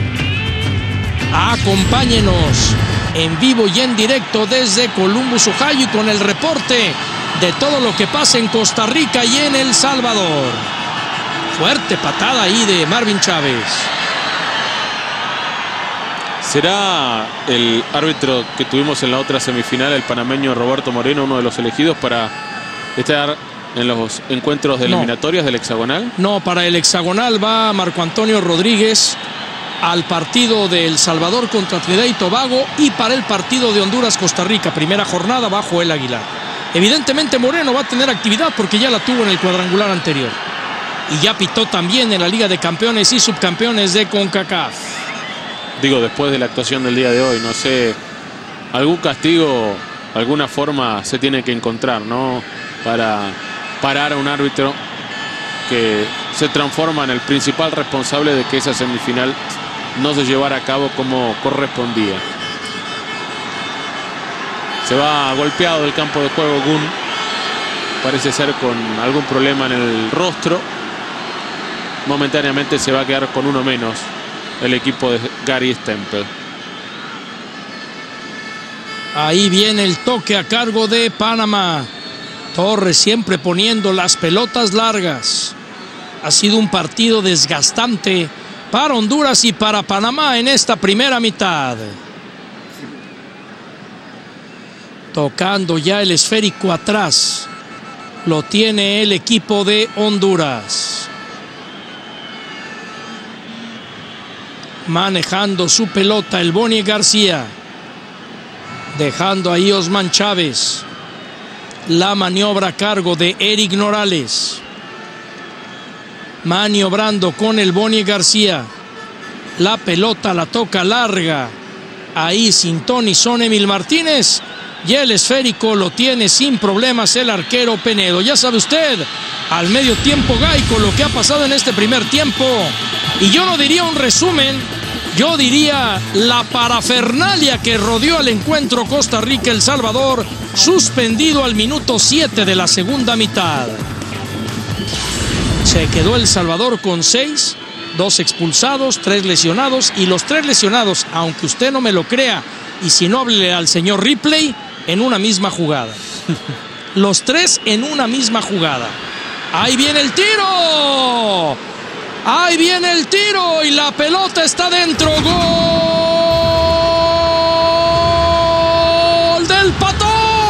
Acompáñenos en vivo y en directo desde Columbus, Ohio, y con el reporte de todo lo que pasa en Costa Rica y en El Salvador. Fuerte patada ahí de Marvin Chávez. ¿Será el árbitro que tuvimos en la otra semifinal, el panameño Roberto Moreno, uno de los elegidos para estar en los encuentros de eliminatorias no. del hexagonal? No, para el hexagonal va Marco Antonio Rodríguez al partido de El Salvador contra Trinidad y Tobago, y para el partido de Honduras-Costa Rica, primera jornada, bajo el Aguilar. Evidentemente Moreno va a tener actividad porque ya la tuvo en el cuadrangular anterior. Y ya pitó también en la Liga de Campeones y Subcampeones de CONCACAF. Digo, después de la actuación del día de hoy, no sé, algún castigo, alguna forma se tiene que encontrar, ¿no? Para parar a un árbitro que se transforma en el principal responsable de que esa semifinal no se llevara a cabo como correspondía. Se va golpeado del campo de juego Gunn. Parece ser con algún problema en el rostro. Momentáneamente se va a quedar con uno menos el equipo de Gary Stempel. Ahí viene el toque a cargo de Panamá. Torres siempre poniendo las pelotas largas. Ha sido un partido desgastante para Honduras y para Panamá en esta primera mitad. Tocando ya el esférico atrás. Lo tiene el equipo de Honduras. manejando su pelota el Boni García, dejando ahí Osman Chávez. La maniobra a cargo de Eric Norales, maniobrando con el Boni García. La pelota la toca larga, ahí sin Tony son Emil Martínez, y el esférico lo tiene sin problemas el arquero Penedo. Ya sabe usted, al medio tiempo Gaico, lo que ha pasado en este primer tiempo. Y yo no diría un resumen, yo diría la parafernalia que rodeó al encuentro Costa Rica-El Salvador, suspendido al minuto siete de la segunda mitad. Se quedó El Salvador con seis, dos expulsados, tres lesionados, y los tres lesionados, aunque usted no me lo crea, y si no, hable al señor Ripley, en una misma jugada. Los tres en una misma jugada. Ahí viene el tiro. Ahí viene el tiro y la pelota está dentro. ¡Gol del Patón!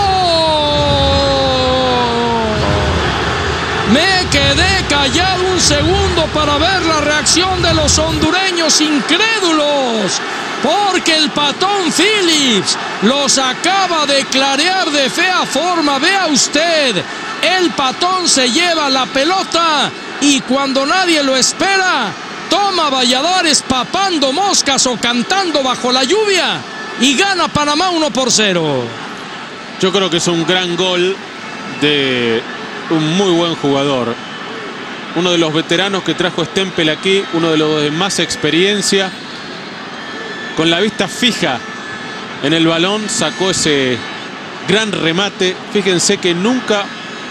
Me quedé callado un segundo para ver la reacción de los hondureños incrédulos, porque el Patón Phillips los acaba de clarear de fea forma. Vea usted, el Patón se lleva la pelota y cuando nadie lo espera, toma Valladares papando moscas o cantando bajo la lluvia y gana Panamá uno por cero. Yo creo que es un gran gol de un muy buen jugador. Uno de los veteranos que trajo Stempel aquí, uno de los de más experiencia. Con la vista fija en el balón, sacó ese gran remate. Fíjense que nunca...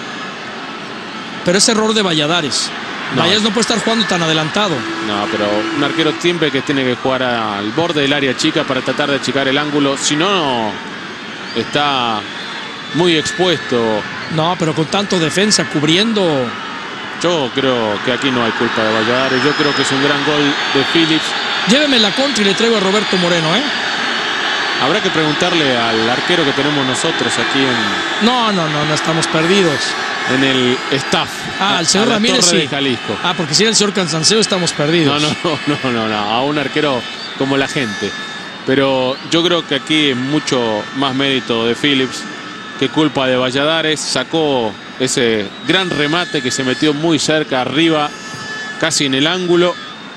Pero es error de Valladares. No. Valladares no puede estar jugando tan adelantado. No, pero un arquero siempre que tiene que jugar al borde del área chica para tratar de achicar el ángulo. Si no, está muy expuesto. No, pero con tanto defensa cubriendo... Yo creo que aquí no hay culpa de Valladares. Yo creo que es un gran gol de Phillips. Lléveme la contra y le traigo a Roberto Moreno, ¿eh? Habrá que preguntarle al arquero que tenemos nosotros aquí en... No, no, no, no estamos perdidos. En el staff. Ah, al señor Ramírez sí. De Jalisco. Ah, porque si era el señor Cansanceo estamos perdidos. No, no, no, no, no, a un arquero como la gente. Pero yo creo que aquí es mucho más mérito de Phillips que culpa de Valladares. Sacó ese gran remate que se metió muy cerca, arriba, casi en el ángulo.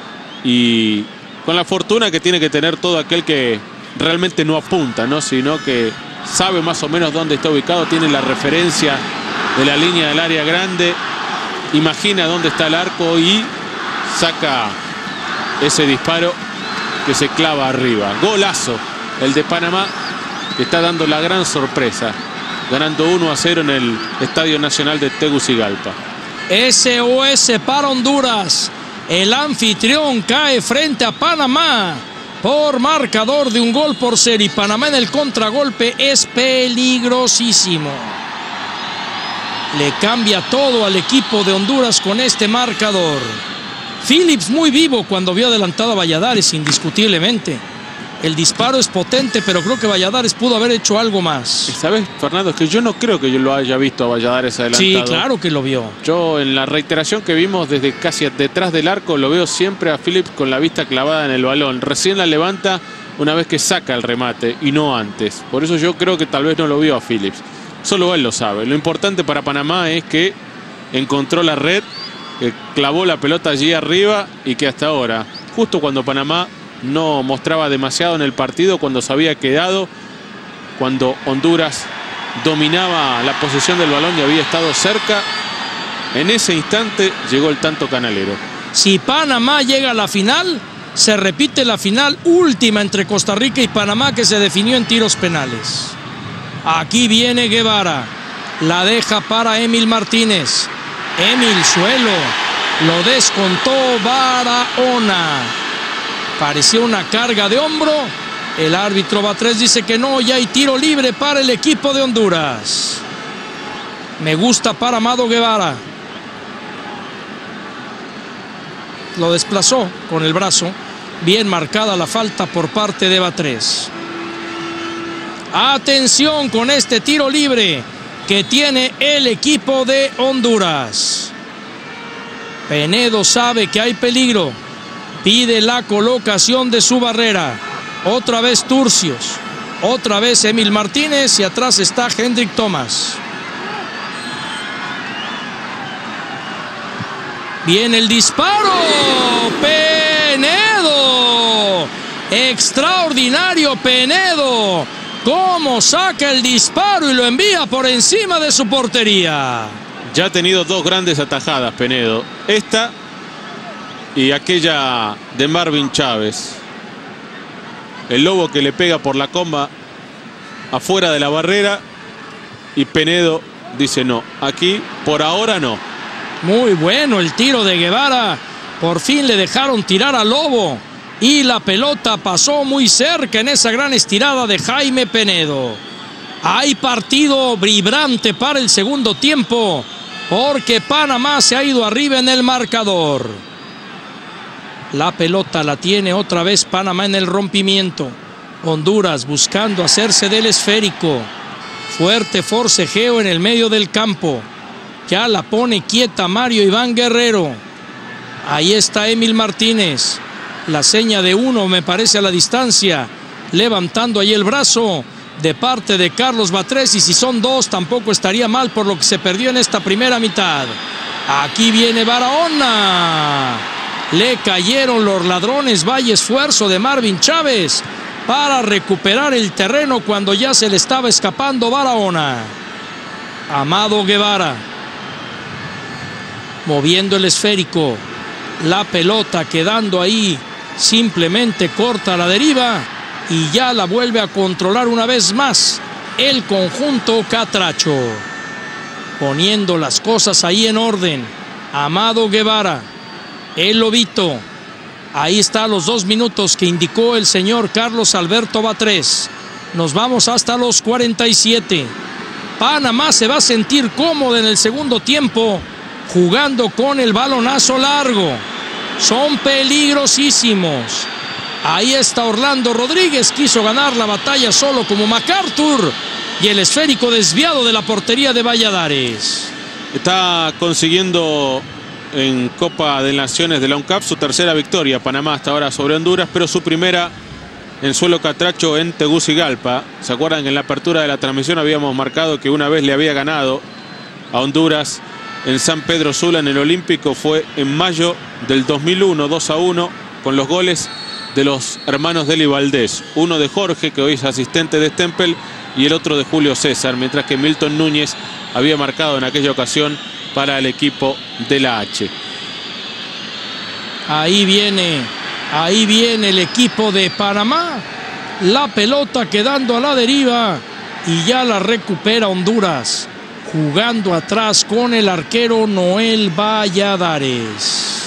Y con la fortuna que tiene que tener todo aquel que realmente no apunta, ¿no? Sino que sabe más o menos dónde está ubicado, tiene la referencia de la línea del área grande, imagina dónde está el arco y saca ese disparo que se clava arriba. Golazo el de Panamá, que está dando la gran sorpresa, ganando uno a cero en el Estadio Nacional de Tegucigalpa. S O S para Honduras. El anfitrión cae frente a Panamá por marcador de un gol por cero, y Panamá en el contragolpe es peligrosísimo. Le cambia todo al equipo de Honduras con este marcador. Phillips muy vivo cuando vio adelantado a Valladares, indiscutiblemente. El disparo es potente, pero creo que Valladares pudo haber hecho algo más. ¿Sabes, Fernando? Es que yo no creo que yo lo haya visto a Valladares adelantado. Sí, claro que lo vio. Yo en la reiteración que vimos desde casi detrás del arco lo veo siempre a Phillips con la vista clavada en el balón. Recién la levanta una vez que saca el remate y no antes. Por eso yo creo que tal vez no lo vio a Phillips. Solo él lo sabe. Lo importante para Panamá es que encontró la red, que clavó la pelota allí arriba y que hasta ahora, justo cuando Panamá no mostraba demasiado en el partido, cuando se había quedado, cuando Honduras dominaba la posesión del balón y había estado cerca, en ese instante llegó el tanto canalero. Si Panamá llega a la final, se repite la final última entre Costa Rica y Panamá, que se definió en tiros penales. Aquí viene Guevara, la deja para Emil Martínez. Emil, suelo, lo descontó Barahona. Pareció una carga de hombro. El árbitro Batres dice que no, y hay tiro libre para el equipo de Honduras. Me gusta para Amado Guevara. Lo desplazó con el brazo. Bien marcada la falta por parte de Batres. Atención con este tiro libre que tiene el equipo de Honduras. Penedo sabe que hay peligro. Pide la colocación de su barrera. Otra vez Turcios. Otra vez Emil Martínez y atrás está Hendrik Thomas. Viene el disparo. Penedo. Extraordinario Penedo. Cómo saca el disparo y lo envía por encima de su portería. Ya ha tenido dos grandes atajadas Penedo. Esta y aquella de Marvin Chávez. El Lobo que le pega por la comba afuera de la barrera. Y Penedo dice no, aquí por ahora no. Muy bueno el tiro de Guevara. Por fin le dejaron tirar al Lobo. Y la pelota pasó muy cerca en esa gran estirada de Jaime Penedo. Hay partido vibrante para el segundo tiempo. Porque Panamá se ha ido arriba en el marcador. La pelota la tiene otra vez Panamá en el rompimiento. Honduras buscando hacerse del esférico. Fuerte forcejeo en el medio del campo. Ya la pone quieta Mario Iván Guerrero. Ahí está Emil Martínez. La seña de uno me parece a la distancia. Levantando ahí el brazo de parte de Carlos Batres. Y si son dos tampoco estaría mal por lo que se perdió en esta primera mitad. Aquí viene Barahona. Le cayeron los ladrones. Vaya esfuerzo de Marvin Chávez para recuperar el terreno cuando ya se le estaba escapando Barahona. Amado Guevara. Moviendo el esférico. La pelota quedando ahí simplemente corta a la deriva. Y ya la vuelve a controlar una vez más el conjunto catracho. Poniendo las cosas ahí en orden. Amado Guevara. El Lobito. Ahí está los dos minutos que indicó el señor Carlos Alberto Batres. Nos vamos hasta los cuarenta y siete. Panamá se va a sentir cómodo en el segundo tiempo jugando con el balonazo largo. Son peligrosísimos. Ahí está Orlando Rodríguez. Quiso ganar la batalla solo como MacArthur. Y el esférico desviado de la portería de Valladares. Está consiguiendo en Copa de Naciones de la UNCAP su tercera victoria. Panamá hasta ahora sobre Honduras, pero su primera en suelo catracho en Tegucigalpa. ¿Se acuerdan que en la apertura de la transmisión habíamos marcado que una vez le había ganado a Honduras en San Pedro Sula en el Olímpico? Fue en mayo del dos mil uno, dos a uno, con los goles de los hermanos Deli Valdés. Uno de Jorge, que hoy es asistente de Stempel, y el otro de Julio César, mientras que Milton Núñez había marcado en aquella ocasión para el equipo de la H. Ahí viene, ahí viene el equipo de Panamá. La pelota quedando a la deriva y ya la recupera Honduras. Jugando atrás con el arquero Noel Valladares.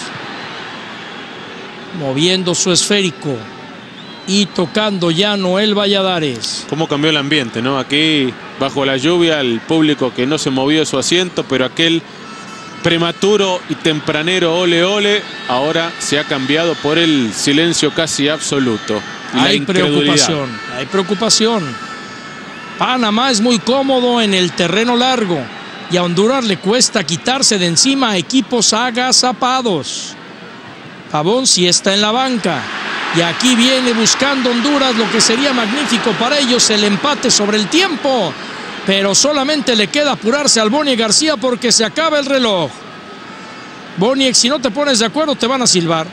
Moviendo su esférico y tocando ya Noel Valladares. Cómo cambió el ambiente, ¿no? Aquí, bajo la lluvia, el público que no se movió de su asiento, pero aquel prematuro y tempranero ole ole, ahora se ha cambiado por el silencio casi absoluto. Y hay la preocupación, hay preocupación. Panamá es muy cómodo en el terreno largo y a Honduras le cuesta quitarse de encima a equipos agazapados. Pavón sí está en la banca. Y aquí viene buscando Honduras lo que sería magnífico para ellos, el empate sobre el tiempo. Pero solamente le queda apurarse al Boniek García porque se acaba el reloj. Boniek, si no te pones de acuerdo te van a silbar.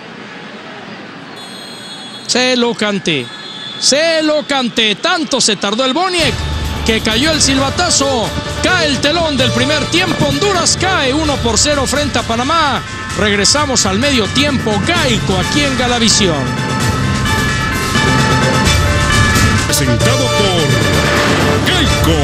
Se lo canté. Se lo canté. Tanto se tardó el Boniek que cayó el silbatazo. Cae el telón del primer tiempo. Honduras cae uno por cero frente a Panamá. Regresamos al medio tiempo. Geico aquí en Galavisión. Presentado por Geico.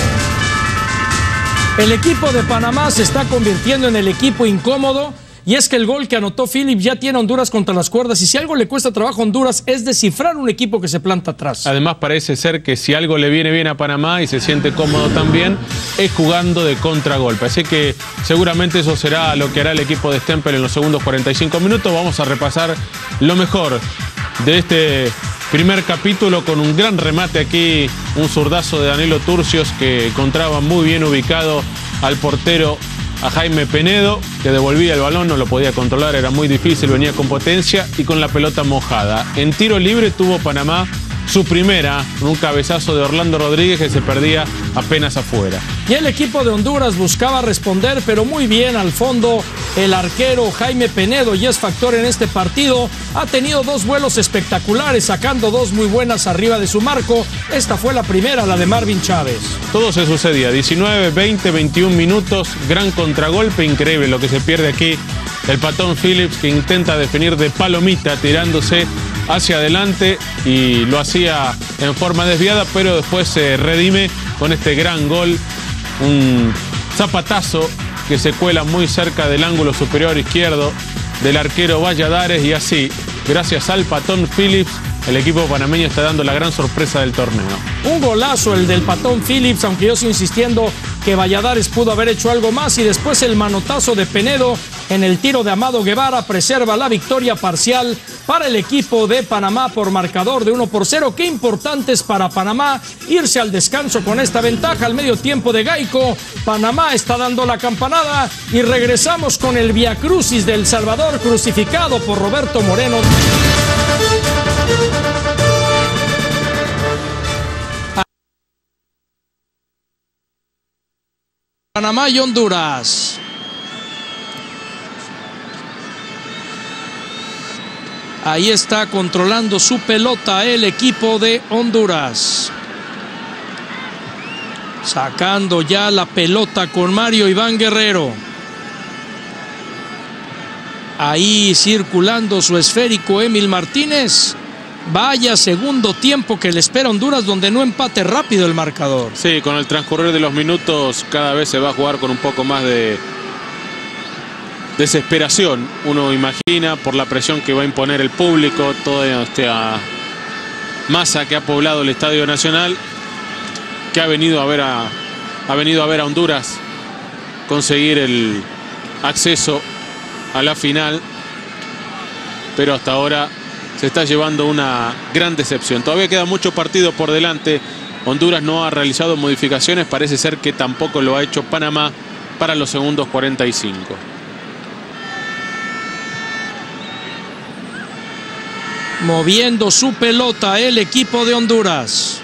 El equipo de Panamá se está convirtiendo en el equipo incómodo. Y es que el gol que anotó Philip ya tiene a Honduras contra las cuerdas. Y si algo le cuesta trabajo a Honduras es descifrar un equipo que se planta atrás. Además parece ser que si algo le viene bien a Panamá y se siente cómodo también, es jugando de contragolpe. Así que seguramente eso será lo que hará el equipo de Stempel en los segundos cuarenta y cinco minutos. Vamos a repasar lo mejor de este primer capítulo con un gran remate aquí. Un zurdazo de Danilo Turcios que encontraba muy bien ubicado al portero a Jaime Penedo, que devolvía el balón, no lo podía controlar, era muy difícil, venía con potencia y con la pelota mojada. En tiro libre tuvo Panamá su primera, un cabezazo de Orlando Rodríguez que se perdía apenas afuera. Y el equipo de Honduras buscaba responder, pero muy bien al fondo. El arquero Jaime Penedo, y es factor en este partido, ha tenido dos vuelos espectaculares, sacando dos muy buenas arriba de su marco. Esta fue la primera, la de Marvin Chávez. Todo se sucedía, diecinueve, veinte, veintiún minutos, gran contragolpe, increíble lo que se pierde aquí. El Patón Phillips, que intenta definir de palomita tirándose hacia adelante y lo hacía en forma desviada, pero después se redime con este gran gol, un zapatazo que se cuela muy cerca del ángulo superior izquierdo del arquero Valladares, y así, gracias al Patón Phillips, el equipo panameño está dando la gran sorpresa del torneo. Un golazo el del Patón Phillips, aunque yo sigo insistiendo que Valladares pudo haber hecho algo más, y después el manotazo de Penedo en el tiro de Amado Guevara preserva la victoria parcial para el equipo de Panamá por marcador de uno por cero. Qué importante es para Panamá irse al descanso con esta ventaja. Al medio tiempo de Gaico, Panamá está dando la campanada y regresamos con el Via Crucis de El Salvador, crucificado por Roberto Moreno. Panamá y Honduras. Ahí está controlando su pelota el equipo de Honduras. Sacando ya la pelota con Mario Iván Guerrero. Ahí circulando su esférico Emil Martínez. Vaya segundo tiempo que le espera a Honduras, donde no empate rápido el marcador. Sí, con el transcurrir de los minutos cada vez se va a jugar con un poco más de desesperación. Uno imagina por la presión que va a imponer el público, toda esta masa que ha poblado el Estadio Nacional, que ha venido a ver a, ha venido a ver a Honduras conseguir el acceso a la final, pero hasta ahora se está llevando una gran decepción. Todavía queda mucho partido por delante. Honduras no ha realizado modificaciones, parece ser que tampoco lo ha hecho Panamá para los segundos cuarenta y cinco. Moviendo su pelota el equipo de Honduras.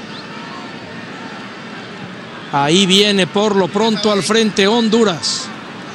Ahí viene por lo pronto al frente Honduras,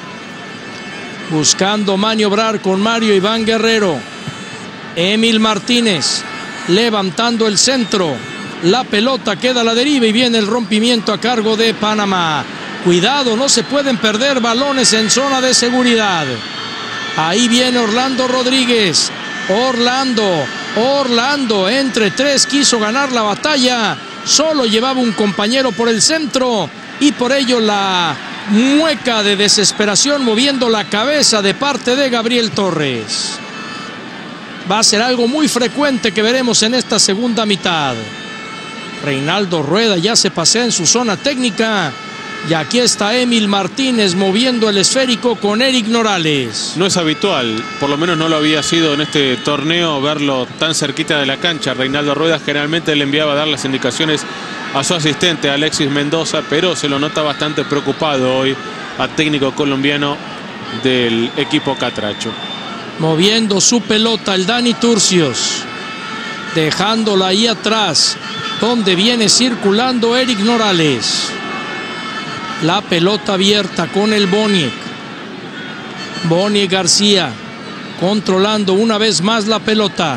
buscando maniobrar con Mario Iván Guerrero. Emil Martínez levantando el centro. La pelota queda a la deriva y viene el rompimiento a cargo de Panamá. Cuidado, no se pueden perder balones en zona de seguridad. Ahí viene Orlando Rodríguez. Orlando, Orlando, entre tres quiso ganar la batalla. Solo llevaba un compañero por el centro y por ello la mueca de desesperación moviendo la cabeza de parte de Gabriel Torres. Va a ser algo muy frecuente que veremos en esta segunda mitad. Reinaldo Rueda ya se pasea en su zona técnica. Y aquí está Emil Martínez moviendo el esférico con Eric Norales. No es habitual, por lo menos no lo había sido en este torneo, verlo tan cerquita de la cancha. Reinaldo Rueda generalmente le enviaba a dar las indicaciones a su asistente Alexis Mendoza, pero se lo nota bastante preocupado hoy al técnico colombiano del equipo catracho. Moviendo su pelota el Dani Turcios, dejándola ahí atrás, donde viene circulando Eric Norales. La pelota abierta con el Boniek. Boniek García controlando una vez más la pelota.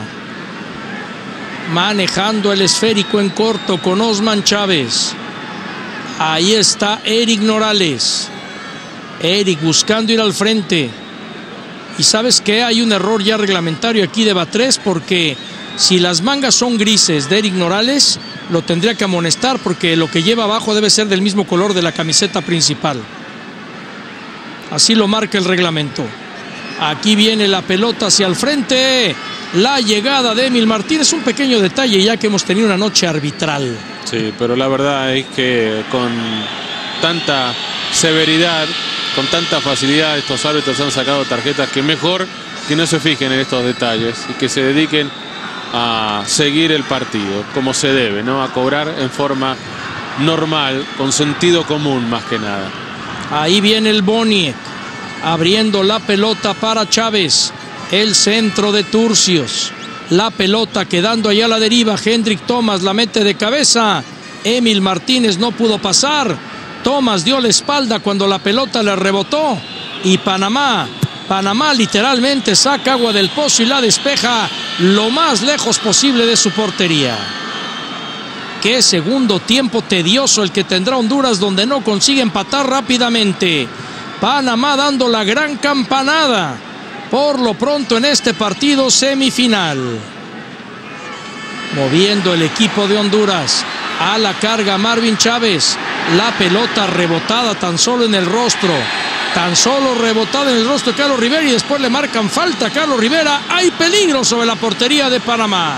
Manejando el esférico en corto con Osman Chávez. Ahí está Eric Norales. Eric buscando ir al frente. Y ¿sabes qué? Hay un error ya reglamentario aquí de Batres, porque si las mangas son grises de Eric Norales, lo tendría que amonestar, porque lo que lleva abajo debe ser del mismo color de la camiseta principal. Así lo marca el reglamento. Aquí viene la pelota hacia el frente. La llegada de Emil Martínez, un pequeño detalle ya que hemos tenido una noche arbitral. Sí, pero la verdad es que con tanta severidad, con tanta facilidad, estos árbitros han sacado tarjetas que mejor que no se fijen en estos detalles y que se dediquen a seguir el partido como se debe, ¿no? A cobrar en forma normal, con sentido común más que nada. Ahí viene el Boniek. abriendo la pelota para Chávez. El centro de Turcios. La pelota quedando allá a la deriva. Hendrik Thomas la mete de cabeza. Emil Martínez no pudo pasar. Thomas dio la espalda cuando la pelota le rebotó. Y Panamá, Panamá literalmente saca agua del pozo y la despeja lo más lejos posible de su portería. Qué segundo tiempo tedioso el que tendrá Honduras, donde no consigue empatar rápidamente. Panamá dando la gran campanada por lo pronto en este partido semifinal. Moviendo el equipo de Honduras. A la carga Marvin Chávez. La pelota rebotada tan solo en el rostro. Tan solo rebotada en el rostro de Carlos Rivera y después le marcan falta a Carlos Rivera. Hay peligro sobre la portería de Panamá.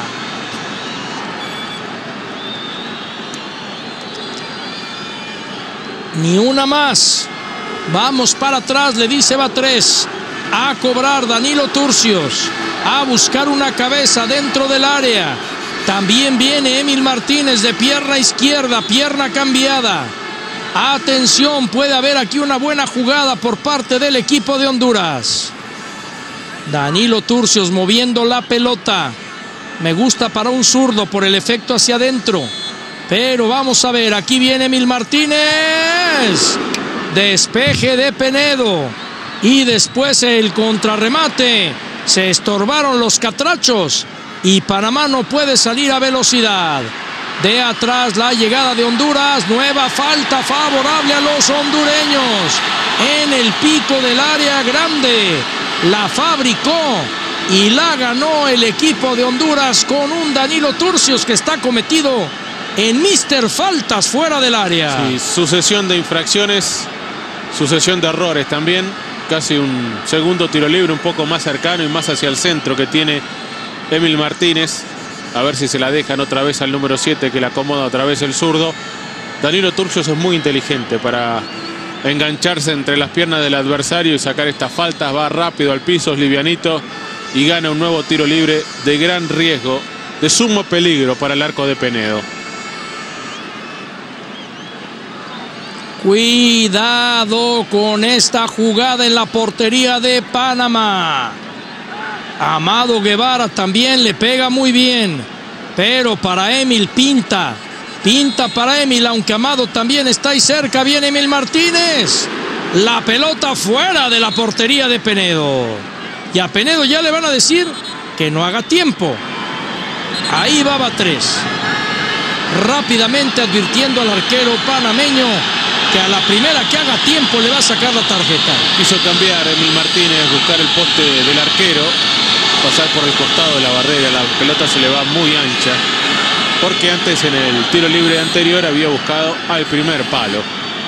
Ni una más. Vamos para atrás, le dice Batres. A cobrar Danilo Turcios. A buscar una cabeza dentro del área. También viene Emil Martínez de pierna izquierda, pierna cambiada. Atención, puede haber aquí una buena jugada por parte del equipo de Honduras. Danilo Turcios moviendo la pelota. Me gusta para un zurdo por el efecto hacia adentro. Pero vamos a ver, aquí viene Emil Martínez. Despeje de Penedo. Y después el contrarremate. Se estorbaron los catrachos. Y Panamá no puede salir a velocidad. De atrás la llegada de Honduras. Nueva falta favorable a los hondureños. En el pico del área grande. La fabricó y la ganó el equipo de Honduras con un Danilo Turcios que está cometido en míster Faltas fuera del área. Sí, sucesión de infracciones, sucesión de errores también. Casi un segundo tiro libre un poco más cercano y más hacia el centro que tiene Emil Martínez. A ver si se la dejan otra vez al número siete, que le acomoda otra vez el zurdo. Danilo Turcios es muy inteligente para engancharse entre las piernas del adversario y sacar estas faltas. Va rápido al piso, es livianito y gana un nuevo tiro libre de gran riesgo, de sumo peligro para el arco de Penedo. Cuidado con esta jugada en la portería de Panamá. Amado Guevara también le pega muy bien. Pero para Emil pinta. Pinta para Emil, aunque Amado también está ahí cerca. Viene Emil Martínez. La pelota fuera de la portería de Penedo. Y a Penedo ya le van a decir que no haga tiempo. Ahí va Batres. Rápidamente advirtiendo al arquero panameño que a la primera que haga tiempo le va a sacar la tarjeta. Quiso cambiar Emil Martínez, buscar el poste del arquero, pasar por el costado de la barrera. La pelota se le va muy ancha, porque antes en el tiro libre anterior había buscado al primer palo.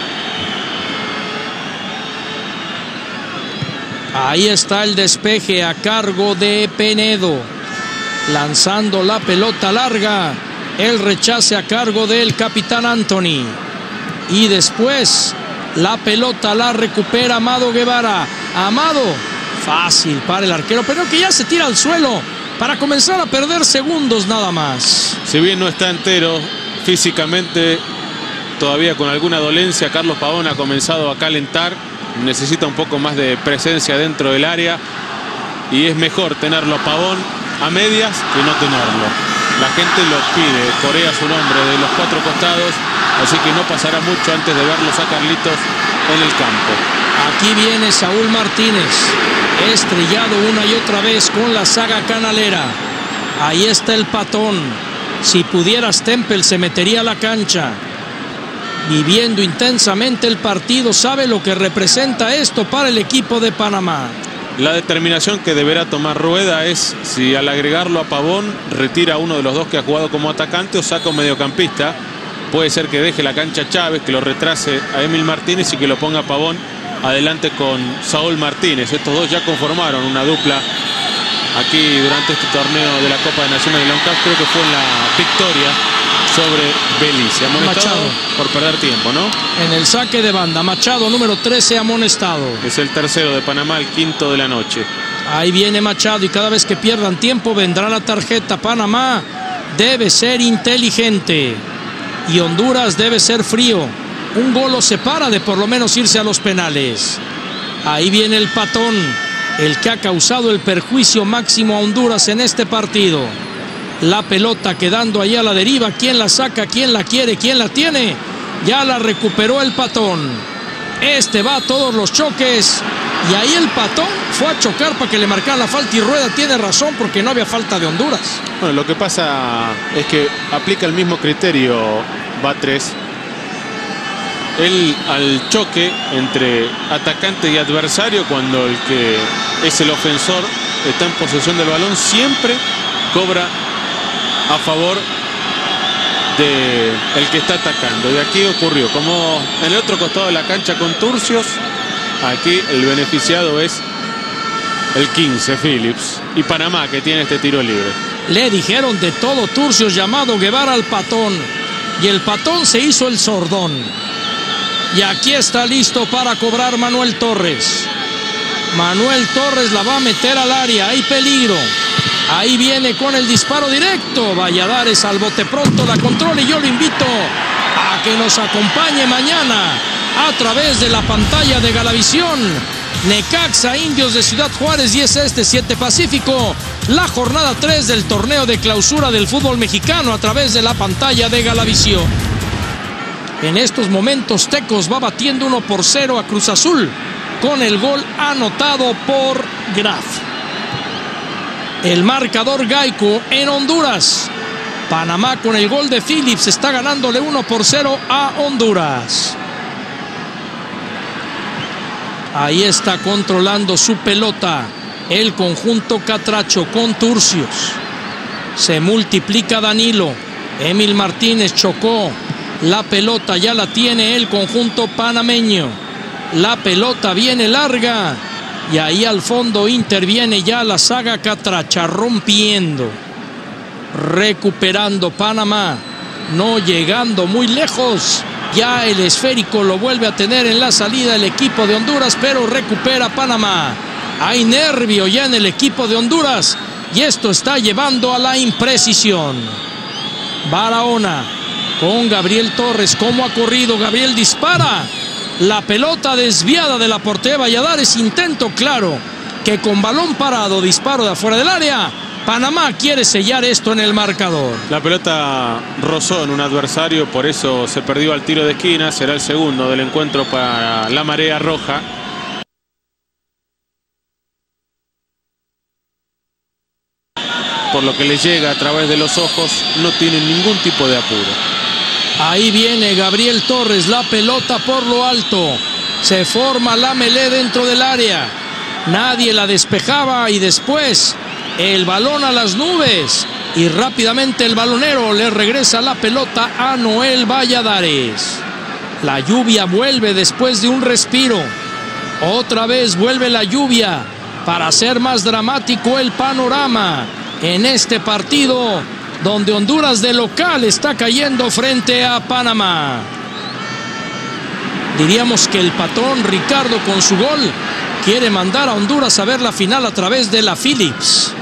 Ahí está el despeje a cargo de Penedo. Lanzando la pelota larga. El rechace a cargo del capitán Anthony. Y después la pelota la recupera Amado Guevara. Amado, fácil para el arquero, pero que ya se tira al suelo para comenzar a perder segundos nada más. Si bien no está entero físicamente, todavía con alguna dolencia, Carlos Pavón ha comenzado a calentar. Necesita un poco más de presencia dentro del área y es mejor tenerlo a Pavón a medias que no tenerlo. La gente lo pide, corea su nombre de los cuatro costados, así que no pasará mucho antes de verlos a Carlitos en el campo. Aquí viene Saúl Martínez, estrellado una y otra vez con la saga canalera. Ahí está el patón. Si pudiera, Stempel se metería a la cancha. Viviendo intensamente el partido, sabe lo que representa esto para el equipo de Panamá. La determinación que deberá tomar Rueda es si al agregarlo a Pavón retira a uno de los dos que ha jugado como atacante o saca un mediocampista. Puede ser que deje la cancha a Chávez, que lo retrase a Emil Martínez y que lo ponga a Pavón adelante con Saúl Martínez. Estos dos ya conformaron una dupla aquí durante este torneo de la Copa de Naciones de la UNCAF. Creo que fue en la victoria sobre Belice. Amonestado Machado por perder tiempo, ¿no? En el saque de banda, Machado, número trece, amonestado. Es el tercero de Panamá, el quinto de la noche. Ahí viene Machado y cada vez que pierdan tiempo vendrá la tarjeta. Panamá debe ser inteligente y Honduras debe ser frío. Un gol los separa de por lo menos irse a los penales. Ahí viene el Patón, el que ha causado el perjuicio máximo a Honduras en este partido. La pelota quedando ahí a la deriva. ¿Quién la saca? ¿Quién la quiere? ¿Quién la tiene? Ya la recuperó el Patón. Este va a todos los choques. Y ahí el Patón fue a chocar para que le marcara la falta. Y Rueda tiene razón porque no había falta de Honduras. Bueno, lo que pasa es que aplica el mismo criterio Batres. Él al choque entre atacante y adversario, cuando el que es el ofensor está en posesión del balón, siempre cobra a favor del que está atacando. Y aquí ocurrió, como en el otro costado de la cancha con Turcios, aquí el beneficiado es el quince, Phillips, y Panamá, que tiene este tiro libre. Le dijeron de todo Turcios, llamado Guevara al Patón, y el Patón se hizo el sordón. Y aquí está listo para cobrar Manuel Torres. Manuel Torres la va a meter al área. Hay peligro. Ahí viene con el disparo directo. Valladares al bote pronto la controla. Y yo lo invito a que nos acompañe mañana a través de la pantalla de Galavisión. Necaxa, Indios de Ciudad Juárez, diez Este, siete Pacífico. La jornada tres del torneo de clausura del fútbol mexicano a través de la pantalla de Galavisión. En estos momentos Tecos va batiendo uno por cero a Cruz Azul con el gol anotado por Graf. El marcador Geico en Honduras. Panamá con el gol de Phillips está ganándole uno por cero a Honduras. Ahí está controlando su pelota el conjunto catracho con Turcios. Se multiplica Danilo. Emil Martínez chocó. La pelota ya la tiene el conjunto panameño. La pelota viene larga. Y ahí al fondo interviene ya la saga catracha, rompiendo. Recuperando Panamá. No llegando muy lejos. Ya el esférico lo vuelve a tener en la salida el equipo de Honduras, pero recupera Panamá. Hay nervio ya en el equipo de Honduras. Y esto está llevando a la imprecisión. Barahona con Gabriel Torres. ¿Cómo ha corrido? Gabriel dispara. La pelota desviada de la portería Valladares. Intento claro que con balón parado, disparo de afuera del área. Panamá quiere sellar esto en el marcador. La pelota rozó en un adversario, por eso se perdió al tiro de esquina. Será el segundo del encuentro para la Marea Roja. Por lo que le llega a través de los ojos, no tiene ningún tipo de apuro. Ahí viene Gabriel Torres, la pelota por lo alto. Se forma la melé dentro del área. Nadie la despejaba y después el balón a las nubes. Y rápidamente el balonero le regresa la pelota a Noel Valladares. La lluvia vuelve después de un respiro. Otra vez vuelve la lluvia para hacer más dramático el panorama en este partido, donde Honduras de local está cayendo frente a Panamá. Diríamos que el patrón Ricardo con su gol quiere mandar a Honduras a ver la final a través de la Phillips.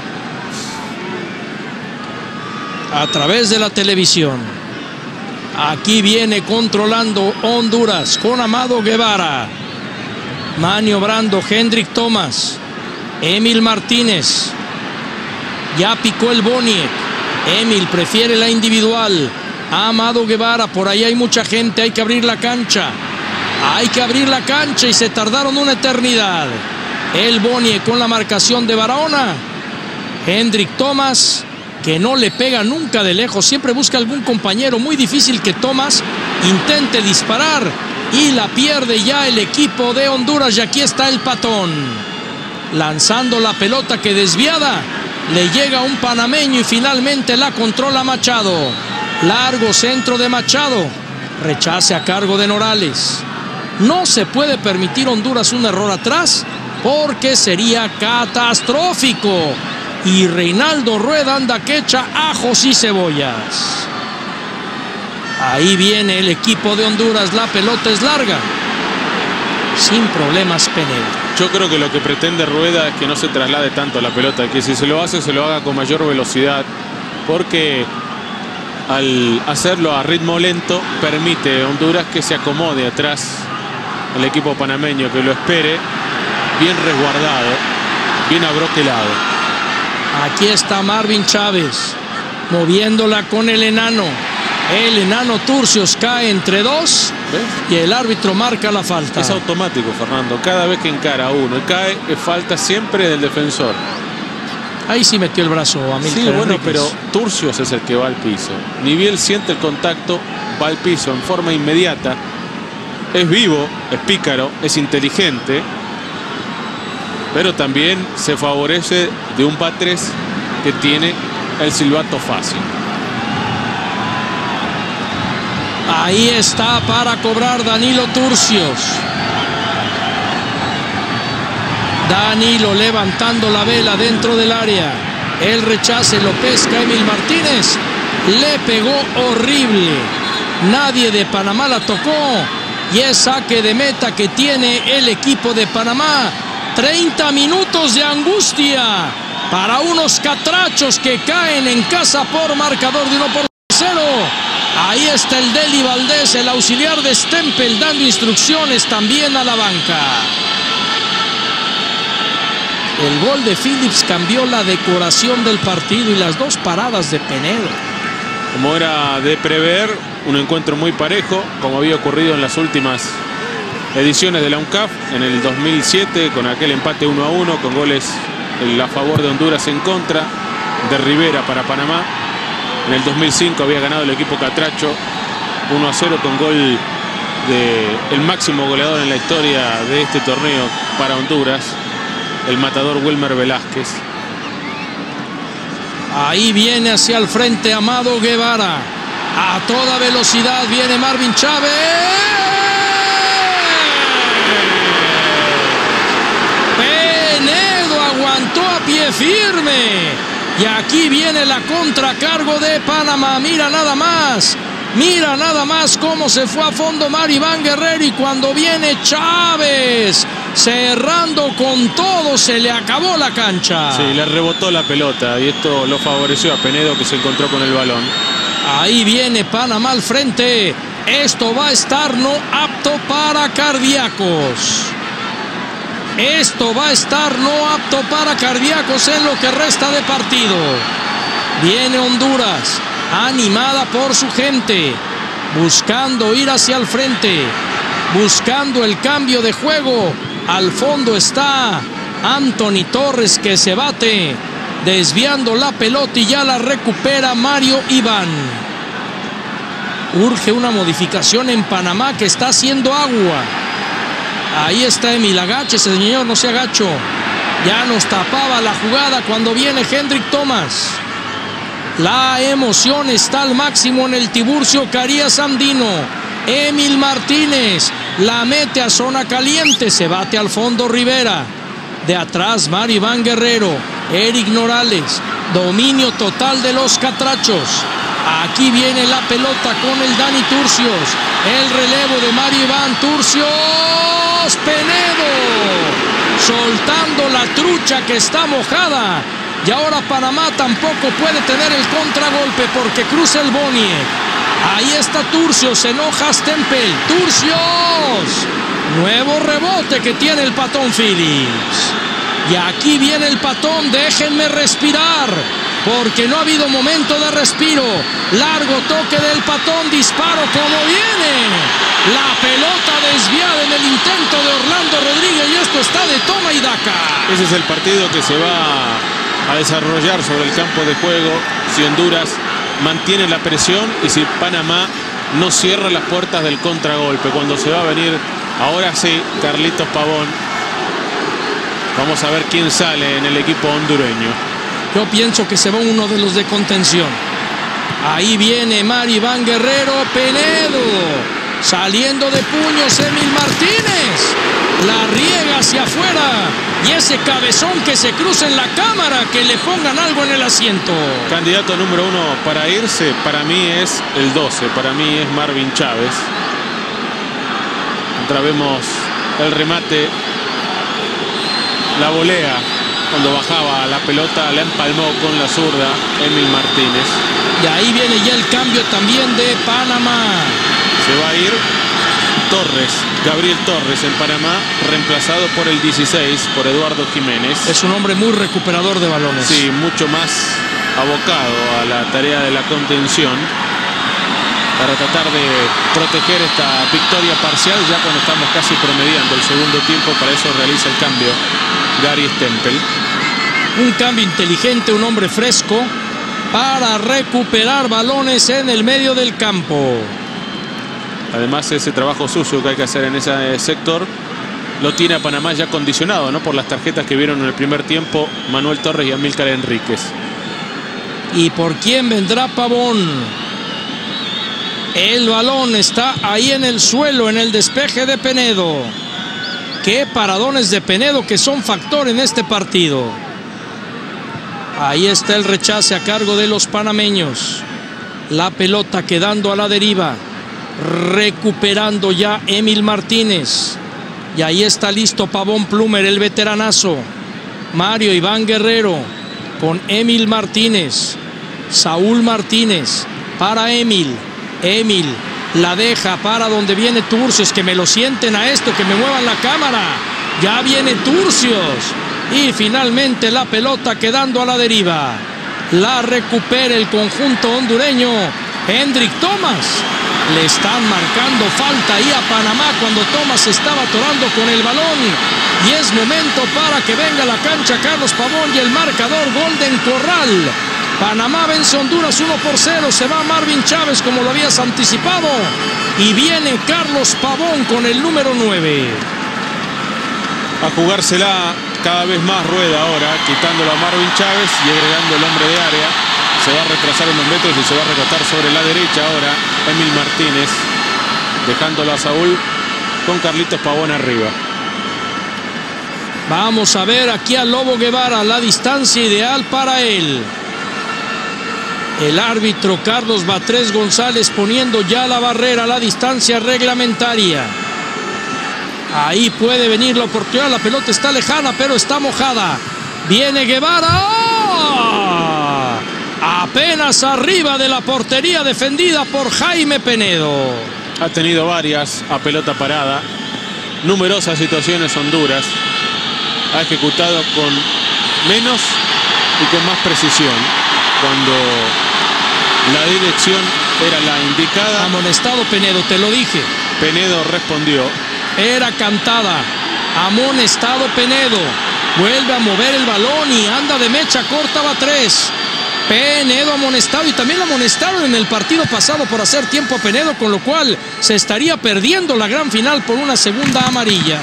A través de la televisión. Aquí viene controlando Honduras con Amado Guevara. Maniobrando Hendrik Thomas. Emil Martínez. Ya picó el Boniek. Emil prefiere la individual. Amado Guevara, por ahí hay mucha gente, hay que abrir la cancha. Hay que abrir la cancha y se tardaron una eternidad. El Boniek con la marcación de Barahona. Hendrik Thomas, que no le pega nunca de lejos, siempre busca algún compañero. Muy difícil que Thomas intente disparar y la pierde ya el equipo de Honduras. Y aquí está el Patón lanzando la pelota que desviada le llega un panameño y finalmente la controla Machado. Largo centro de Machado. Rechace a cargo de Norales. No se puede permitir Honduras un error atrás porque sería catastrófico. Y Reinaldo Rueda anda que echa ajos y cebollas. Ahí viene el equipo de Honduras. La pelota es larga. Sin problemas penetra. Yo creo que lo que pretende Rueda es que no se traslade tanto la pelota, que si se lo hace, se lo haga con mayor velocidad, porque al hacerlo a ritmo lento permite a Honduras que se acomode atrás el equipo panameño, que lo espere bien resguardado, bien abroquelado. Aquí está Marvin Chávez, moviéndola con el enano. El enano Turcios cae entre dos. ¿Ves? Y el árbitro marca la falta. Es automático, Fernando. Cada vez que encara a uno y cae, es falta siempre del defensor. Ahí sí metió el brazo a Milton. Sí, bueno, Enríquez. pero Turcios es el que va al piso. Ni bien siente el contacto, va al piso en forma inmediata. Es vivo, es pícaro, es inteligente, pero también se favorece de un Batres que tiene el silbato fácil. Ahí está para cobrar Danilo Turcios. Danilo levantando la vela dentro del área. El rechace lo pesca Emil Martínez. Le pegó horrible. Nadie de Panamá la tocó. Y es saque de meta que tiene el equipo de Panamá. treinta minutos de angustia para unos catrachos que caen en casa por marcador de uno por cero. Ahí está el Deli Valdés, el auxiliar de Stempel, dando instrucciones también a la banca. El gol de Phillips cambió la decoración del partido y las dos paradas de Penedo. Como era de prever, un encuentro muy parejo, como había ocurrido en las últimas ediciones de la UNCAF, en el dos mil siete, con aquel empate uno a uno, con goles a favor de Honduras en contra, de Rivera para Panamá. En el dos mil cinco había ganado el equipo catracho uno a cero con gol del máximo goleador en la historia de este torneo para Honduras, el matador Wilmer Velázquez. Ahí viene hacia el frente Amado Guevara. A toda velocidad viene Marvin Chávez. Penedo aguantó a pie firme. Y aquí viene la contra a cargo de Panamá. Mira nada más. Mira nada más cómo se fue a fondo Mario Iván Guerrero. Y cuando viene Chávez cerrando con todo, se le acabó la cancha. Sí, le rebotó la pelota y esto lo favoreció a Penedo, que se encontró con el balón. Ahí viene Panamá al frente. Esto va a estar no apto para cardíacos. Esto va a estar no apto para cardíacos en lo que resta de partido. Viene Honduras, animada por su gente, buscando ir hacia el frente, buscando el cambio de juego. Al fondo está Anthony Torres, que se bate, desviando la pelota y ya la recupera Mario Iván. Urge una modificación en Panamá, que está haciendo agua. Ahí está Emil, agáchese, señor, no se agacho. Ya nos tapaba la jugada cuando viene Hendrik Thomas. La emoción está al máximo en el Tiburcio Carías Andino. Emil Martínez la mete a zona caliente, se bate al fondo Rivera. De atrás Mario Iván Guerrero, Eric Norales, dominio total de los catrachos. Aquí viene la pelota con el Dani Turcios. El relevo de Mario Iván Turcios. Penedo soltando la trucha que está mojada. Y ahora Panamá tampoco puede tener el contragolpe porque cruza el Bonie. Ahí está Turcios, se enoja Stempel. Turcios. Nuevo rebote que tiene el patón Phillips. Y aquí viene el patón, déjenme respirar, porque no ha habido momento de respiro. Largo toque del patón, disparo como viene. La pelota desviada en el intento de Orlando Rodríguez y esto está de toma y daca. Ese es el partido que se va a desarrollar sobre el campo de juego si Honduras mantiene la presión y si Panamá no cierra las puertas del contragolpe. Cuando se va a venir, ahora sí, Carlitos Pavón. Vamos a ver quién sale en el equipo hondureño. Yo pienso que se va uno de los de contención. Ahí viene Mario Iván Guerrero. Penedo saliendo de puños, Emil Martínez la riega hacia afuera. Y ese cabezón que se cruza en la cámara, que le pongan algo en el asiento. Candidato número uno para irse, para mí es el doce, para mí es Marvin Chávez. Otra vemos el remate, la volea, cuando bajaba la pelota, la empalmó con la zurda Emil Martínez. Y ahí viene ya el cambio también de Panamá. Se va a ir Torres, Gabriel Torres en Panamá, reemplazado por el dieciséis, por Eduardo Jiménez. Es un hombre muy recuperador de balones. Sí, mucho más abocado a la tarea de la contención para tratar de proteger esta victoria parcial ya cuando estamos casi promediando el segundo tiempo. Para eso realiza el cambio Gary Stempel. Un cambio inteligente, un hombre fresco para recuperar balones en el medio del campo. Además, ese trabajo sucio que hay que hacer en ese sector lo tiene a Panamá ya condicionado, ¿no? Por las tarjetas que vieron en el primer tiempo Manuel Torres y Amílcar Enríquez. ¿Y por quién vendrá Pavón? El balón está ahí en el suelo, en el despeje de Penedo. Qué paradones de Penedo que son factor en este partido. Ahí está el rechace a cargo de los panameños. La pelota quedando a la deriva. Recuperando ya Emil Martínez. Y ahí está listo Pavón Plumer, el veteranazo. Mario Iván Guerrero con Emil Martínez. Saúl Martínez para Emil. Emil la deja para donde viene Turcios. Que me lo sienten a esto, que me muevan la cámara. Ya viene Turcios. Y finalmente la pelota quedando a la deriva. La recupera el conjunto hondureño. Hendrik Thomas. Le están marcando falta ahí a Panamá cuando Thomas estaba atorando con el balón. Y es momento para que venga a la cancha Carlos Pavón y el marcador Golden Corral. Panamá vence a Honduras uno por cero. Se va Marvin Chávez como lo habías anticipado. Y viene Carlos Pavón con el número nueve. A jugársela cada vez más Rueda ahora, quitándolo a Marvin Chávez y agregando el hombre de área. Se va a retrasar unos metros y se va a recostar sobre la derecha ahora Emil Martínez, dejándolo a Saúl con Carlitos Pavón arriba. Vamos a ver aquí a Lobo Guevara, la distancia ideal para él. El árbitro Carlos Batres González poniendo ya la barrera, la distancia reglamentaria. Ahí puede venir la oportunidad, la pelota está lejana pero está mojada. Viene Guevara. ¡Oh! Apenas arriba de la portería defendida por Jaime Penedo. Ha tenido varias a pelota parada. Numerosas situaciones Honduras. Ha ejecutado con menos y con más precisión. Cuando la dirección era la indicada. Amonestado Penedo, te lo dije. Penedo respondió. Era cantada. Amonestado Penedo. Vuelve a mover el balón y anda de mecha corta Batres. Penedo amonestado, y también lo amonestaron en el partido pasado por hacer tiempo a Penedo, con lo cual se estaría perdiendo la gran final por una segunda amarilla.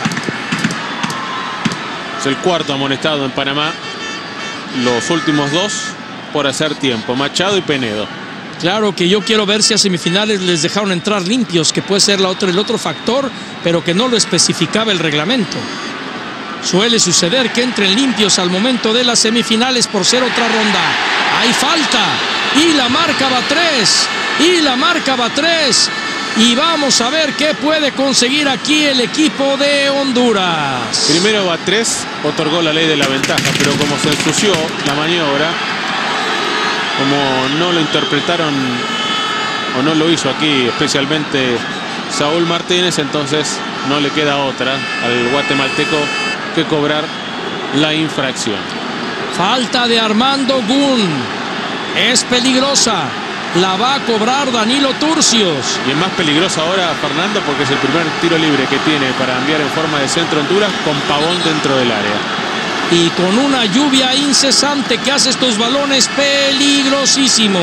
Es el cuarto amonestado en Panamá. Los últimos dos por hacer tiempo, Machado y Penedo. Claro que yo quiero ver si a semifinales les dejaron entrar limpios, que puede ser la otra, el otro factor, pero que no lo especificaba el reglamento. Suele suceder que entren limpios al momento de las semifinales por ser otra ronda. Hay falta y la marca Batres y la marca Batres. Y vamos a ver qué puede conseguir aquí el equipo de Honduras. Primero Batres otorgó la ley de la ventaja, pero como se ensució la maniobra, como no lo interpretaron o no lo hizo aquí especialmente Saúl Martínez, entonces no le queda otra al guatemalteco que cobrar la infracción. Falta de Armando Gun. Es peligrosa. La va a cobrar Danilo Turcios. Y es más peligrosa ahora, Fernando, porque es el primer tiro libre que tiene para enviar en forma de centro Honduras con Pavón dentro del área. Y con una lluvia incesante que hace estos balones peligrosísimos.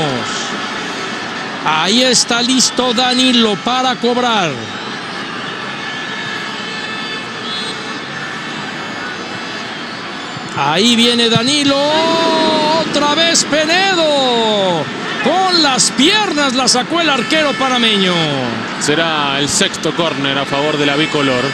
Ahí está listo Danilo para cobrar. Ahí viene Danilo. Otra vez Penedo. Con las piernas la sacó el arquero panameño. Será el sexto córner a favor de la bicolor.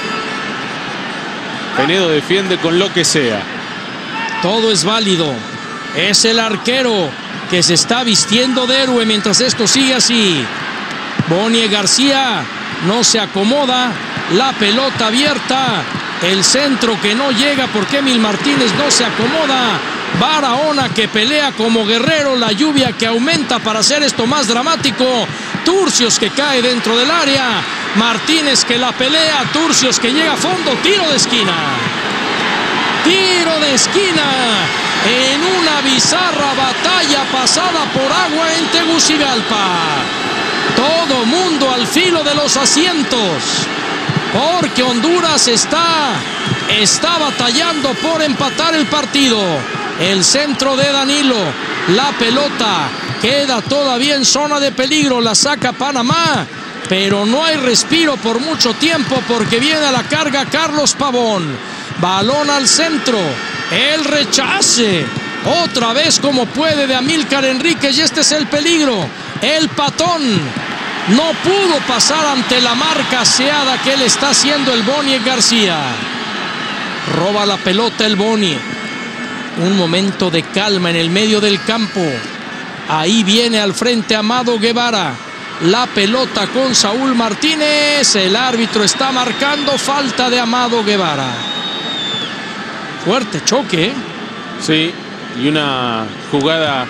Penedo defiende con lo que sea. Todo es válido. Es el arquero que se está vistiendo de héroe mientras esto sigue así. Bonnie García no se acomoda. La pelota abierta. El centro que no llega porque Emil Martínez no se acomoda. Barahona que pelea como guerrero. La lluvia que aumenta para hacer esto más dramático. Turcios que cae dentro del área. Martínez que la pelea, Turcios que llega a fondo, tiro de esquina. Tiro de esquina en una bizarra batalla pasada por agua en Tegucigalpa. Todo mundo al filo de los asientos, porque Honduras está, está batallando por empatar el partido. El centro de Danilo, la pelota queda todavía en zona de peligro, la saca Panamá, pero no hay respiro por mucho tiempo porque viene a la carga Carlos Pavón. Balón al centro, el rechace, otra vez como puede de Amílcar Enríquez, y este es el peligro. El patón no pudo pasar ante la marca aseada que le está haciendo el Boni García. Roba la pelota el Boni. Un momento de calma en el medio del campo. Ahí viene al frente Amado Guevara. La pelota con Saúl Martínez. El árbitro está marcando falta de Amado Guevara. Fuerte choque, ¿eh? Sí, y una jugada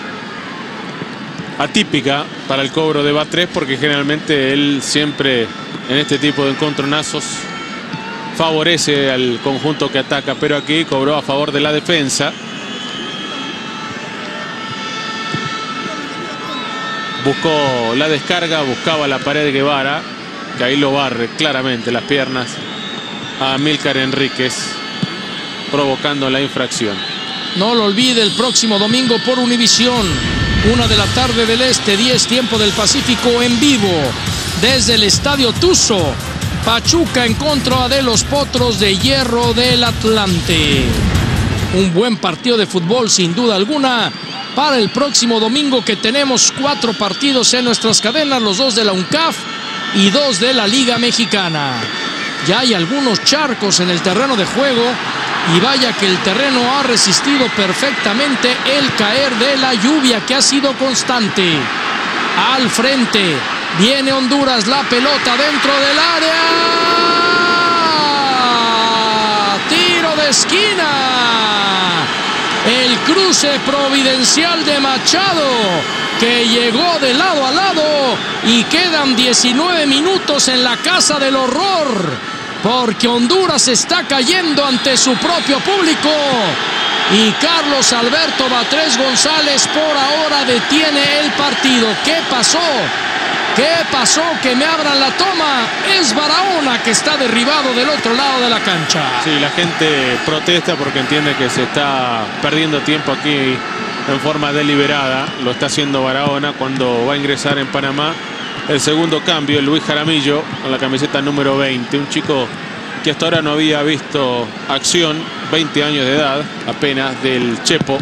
atípica para el cobro de Batres, porque generalmente él siempre en este tipo de encontronazos favorece al conjunto que ataca, pero aquí cobró a favor de la defensa. Buscó la descarga, buscaba la pared de Guevara, que ahí lo barre claramente las piernas a Amílcar Enríquez, provocando la infracción. No lo olvide, el próximo domingo por Univisión, una de la tarde del Este, diez tiempo del Pacífico, en vivo desde el Estadio Tuzo, Pachuca en contra de los Potros de Hierro del Atlante. Un buen partido de fútbol sin duda alguna para el próximo domingo, que tenemos cuatro partidos en nuestras cadenas, los dos de la UNCAF y dos de la Liga Mexicana. Ya hay algunos charcos en el terreno de juego, y vaya que el terreno ha resistido perfectamente el caer de la lluvia, que ha sido constante. Al frente viene Honduras, la pelota dentro del área. Tiro de esquina. El cruce providencial de Machado, que llegó de lado a lado, y quedan diecinueve minutos en la casa del horror, porque Honduras está cayendo ante su propio público, y Carlos Alberto Batres González por ahora detiene el partido. ¿Qué pasó? ¿Qué pasó? Que me abran la toma. Es Barahona, que está derribado del otro lado de la cancha. Sí, la gente protesta porque entiende que se está perdiendo tiempo aquí en forma deliberada. Lo está haciendo Barahona cuando va a ingresar en Panamá el segundo cambio, Luis Jaramillo, con la camiseta número veinte. Un chico que hasta ahora no había visto acción, veinte años de edad apenas, del Chepo.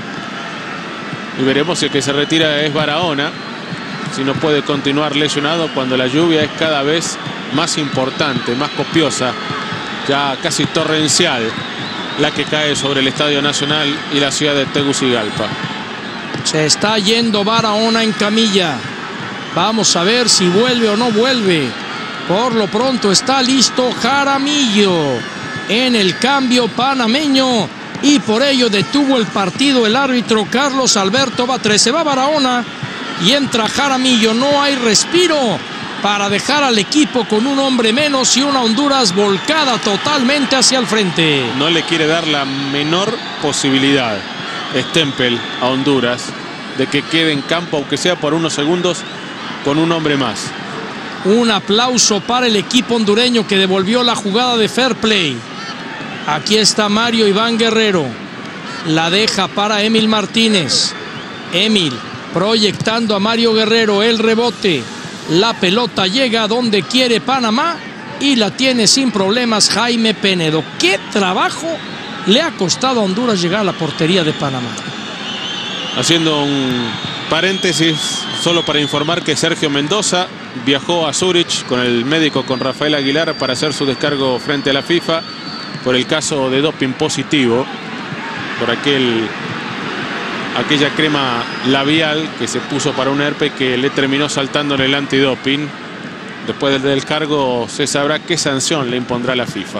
Y veremos si el que se retira es Barahona, si no puede continuar lesionado cuando la lluvia es cada vez más importante, más copiosa, ya casi torrencial, la que cae sobre el Estadio Nacional y la ciudad de Tegucigalpa. Se está yendo Barahona en camilla. Vamos a ver si vuelve o no vuelve. Por lo pronto está listo Jaramillo en el cambio panameño, y por ello detuvo el partido el árbitro Carlos Alberto Batres. Se va Barahona y entra Jaramillo. No hay respiro para dejar al equipo con un hombre menos y una Honduras volcada totalmente hacia el frente. No le quiere dar la menor posibilidad Stempel a Honduras de que quede en campo, aunque sea por unos segundos, con un hombre más. Un aplauso para el equipo hondureño, que devolvió la jugada de fair play. Aquí está Mario Iván Guerrero. La deja para Emil Martínez. Emil proyectando a Mario Guerrero. El rebote. La pelota llega a donde quiere Panamá y la tiene sin problemas Jaime Penedo. ¿Qué trabajo le ha costado a Honduras llegar a la portería de Panamá? Haciendo un paréntesis, solo para informar que Sergio Mendoza viajó a Zurich con el médico, con Rafael Aguilar, para hacer su descargo frente a la FIFA por el caso de doping positivo, por aquel, aquella crema labial que se puso para un herpes que le terminó saltando en el antidoping. Después del descargo se sabrá qué sanción le impondrá la FIFA.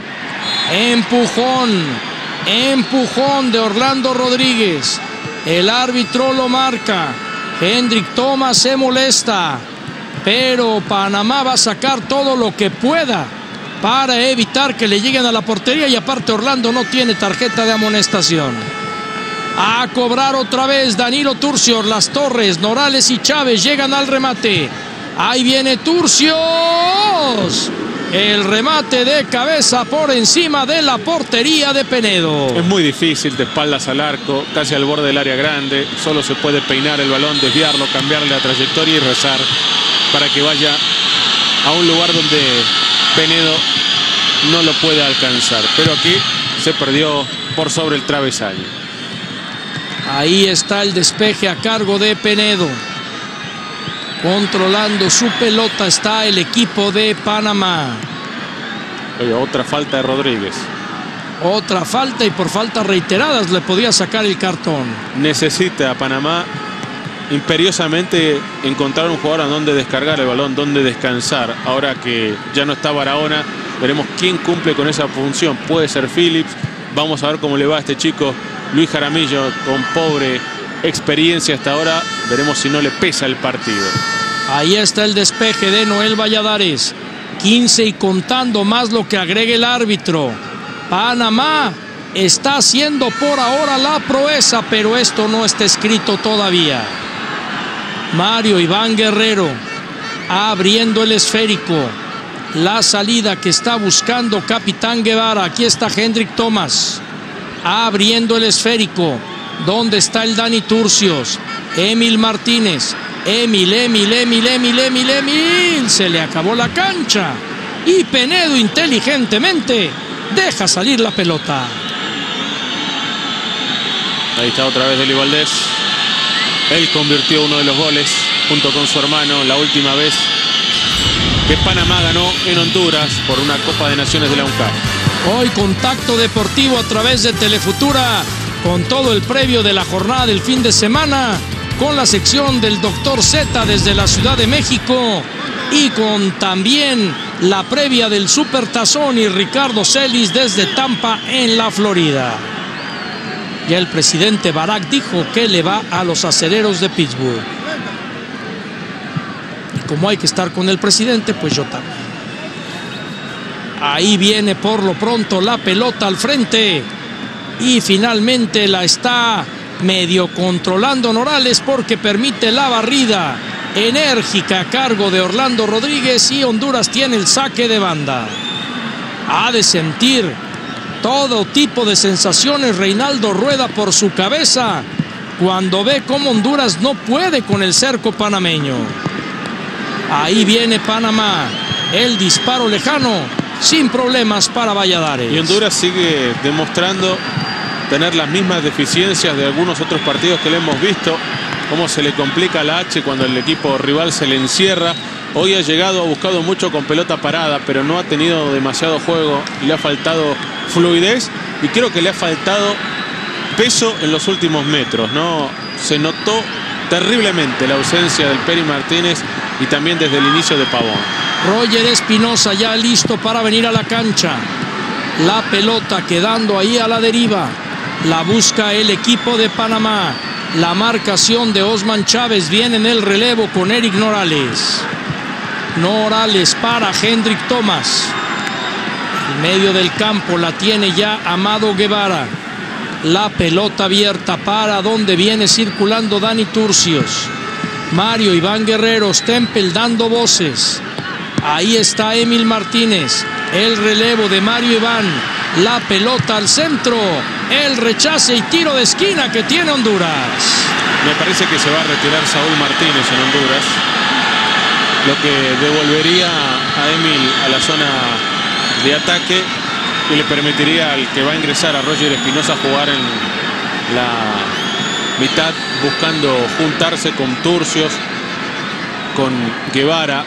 Empujón, empujón de Orlando Rodríguez. El árbitro lo marca. Hendrik Thomas se molesta. pero Panamá va a sacar todo lo que pueda para evitar que le lleguen a la portería, y aparte Orlando no tiene tarjeta de amonestación. A cobrar otra vez Danilo Turcios, Las Torres, Norales y Chávez llegan al remate. Ahí viene Turcios. El remate de cabeza por encima de la portería de Penedo. Es muy difícil de espaldas al arco, casi al borde del área grande. Solo se puede peinar el balón, desviarlo, cambiarle la trayectoria y rezar para que vaya a un lugar donde Penedo no lo pueda alcanzar. Pero aquí se perdió por sobre el travesaño. Ahí está el despeje a cargo de Penedo. Controlando su pelota está el equipo de Panamá. Oye, otra falta de Rodríguez. Otra falta, y por faltas reiteradas le podía sacar el cartón. Necesita a Panamá imperiosamente encontrar un jugador a donde descargar el balón, donde descansar. Ahora que ya no está Barahona, veremos quién cumple con esa función. Puede ser Phillips. Vamos a ver cómo le va a este chico Luis Jaramillo, con pobre experiencia hasta ahora. Veremos si no le pesa el partido. Ahí está el despeje de Noel Valladares. quince y contando, más lo que agregue el árbitro. Panamá está haciendo por ahora la proeza, pero esto no está escrito todavía. Mario Iván Guerrero abriendo el esférico. La salida que está buscando Capitán Guevara. Aquí está Hendrik Thomas abriendo el esférico. ¿Dónde está el Dani Turcios? Emil Martínez. Emil, Emil, Emil, Emil, Emil, Emil. Se le acabó la cancha. Y Penedo inteligentemente deja salir la pelota. Ahí está otra vez Eli Valdés. Él convirtió uno de los goles junto con su hermano la última vez que Panamá ganó en Honduras por una Copa de Naciones de la UNCAF. Hoy Contacto Deportivo a través de Telefutura, con todo el previo de la jornada del fin de semana, con la sección del doctor Z desde la Ciudad de México y con también la previa del Supertazón y Ricardo Celis desde Tampa en la Florida. Ya el presidente Barack dijo que le va a los acereros de Pittsburgh. Y como hay que estar con el presidente, pues yo también. Ahí viene por lo pronto la pelota al frente. Y finalmente la está medio controlando Norales, porque permite la barrida enérgica a cargo de Orlando Rodríguez, y Honduras tiene el saque de banda. Ha de sentir todo tipo de sensaciones Reinaldo Rueda por su cabeza cuando ve cómo Honduras no puede con el cerco panameño. Ahí viene Panamá. El disparo lejano sin problemas para Valladares. Y Honduras sigue demostrando tener las mismas deficiencias de algunos otros partidos que le hemos visto. Cómo se le complica la H cuando el equipo rival se le encierra. Hoy ha llegado, ha buscado mucho con pelota parada, pero no ha tenido demasiado juego. Le ha faltado fluidez y creo que le ha faltado peso en los últimos metros, ¿no? Se notó terriblemente la ausencia del Peri Martínez y también desde el inicio de Pavón. Roger Espinosa ya listo para venir a la cancha. La pelota quedando ahí a la deriva. La busca el equipo de Panamá. La marcación de Osman Chávez viene en el relevo con Eric Norales. Norales para Hendrik Thomas. En medio del campo la tiene ya Amado Guevara. La pelota abierta para donde viene circulando Dani Turcios. Mario Iván Guerrero, Stempel dando voces. Ahí está Emil Martínez. El relevo de Mario Iván. La pelota al centro. El rechace y tiro de esquina que tiene Honduras. Me parece que se va a retirar Saúl Martínez en Honduras, lo que devolvería a Emil a la zona de ataque y le permitiría al que va a ingresar, a Roger Espinosa, jugar en la mitad, buscando juntarse con Turcios, con Guevara.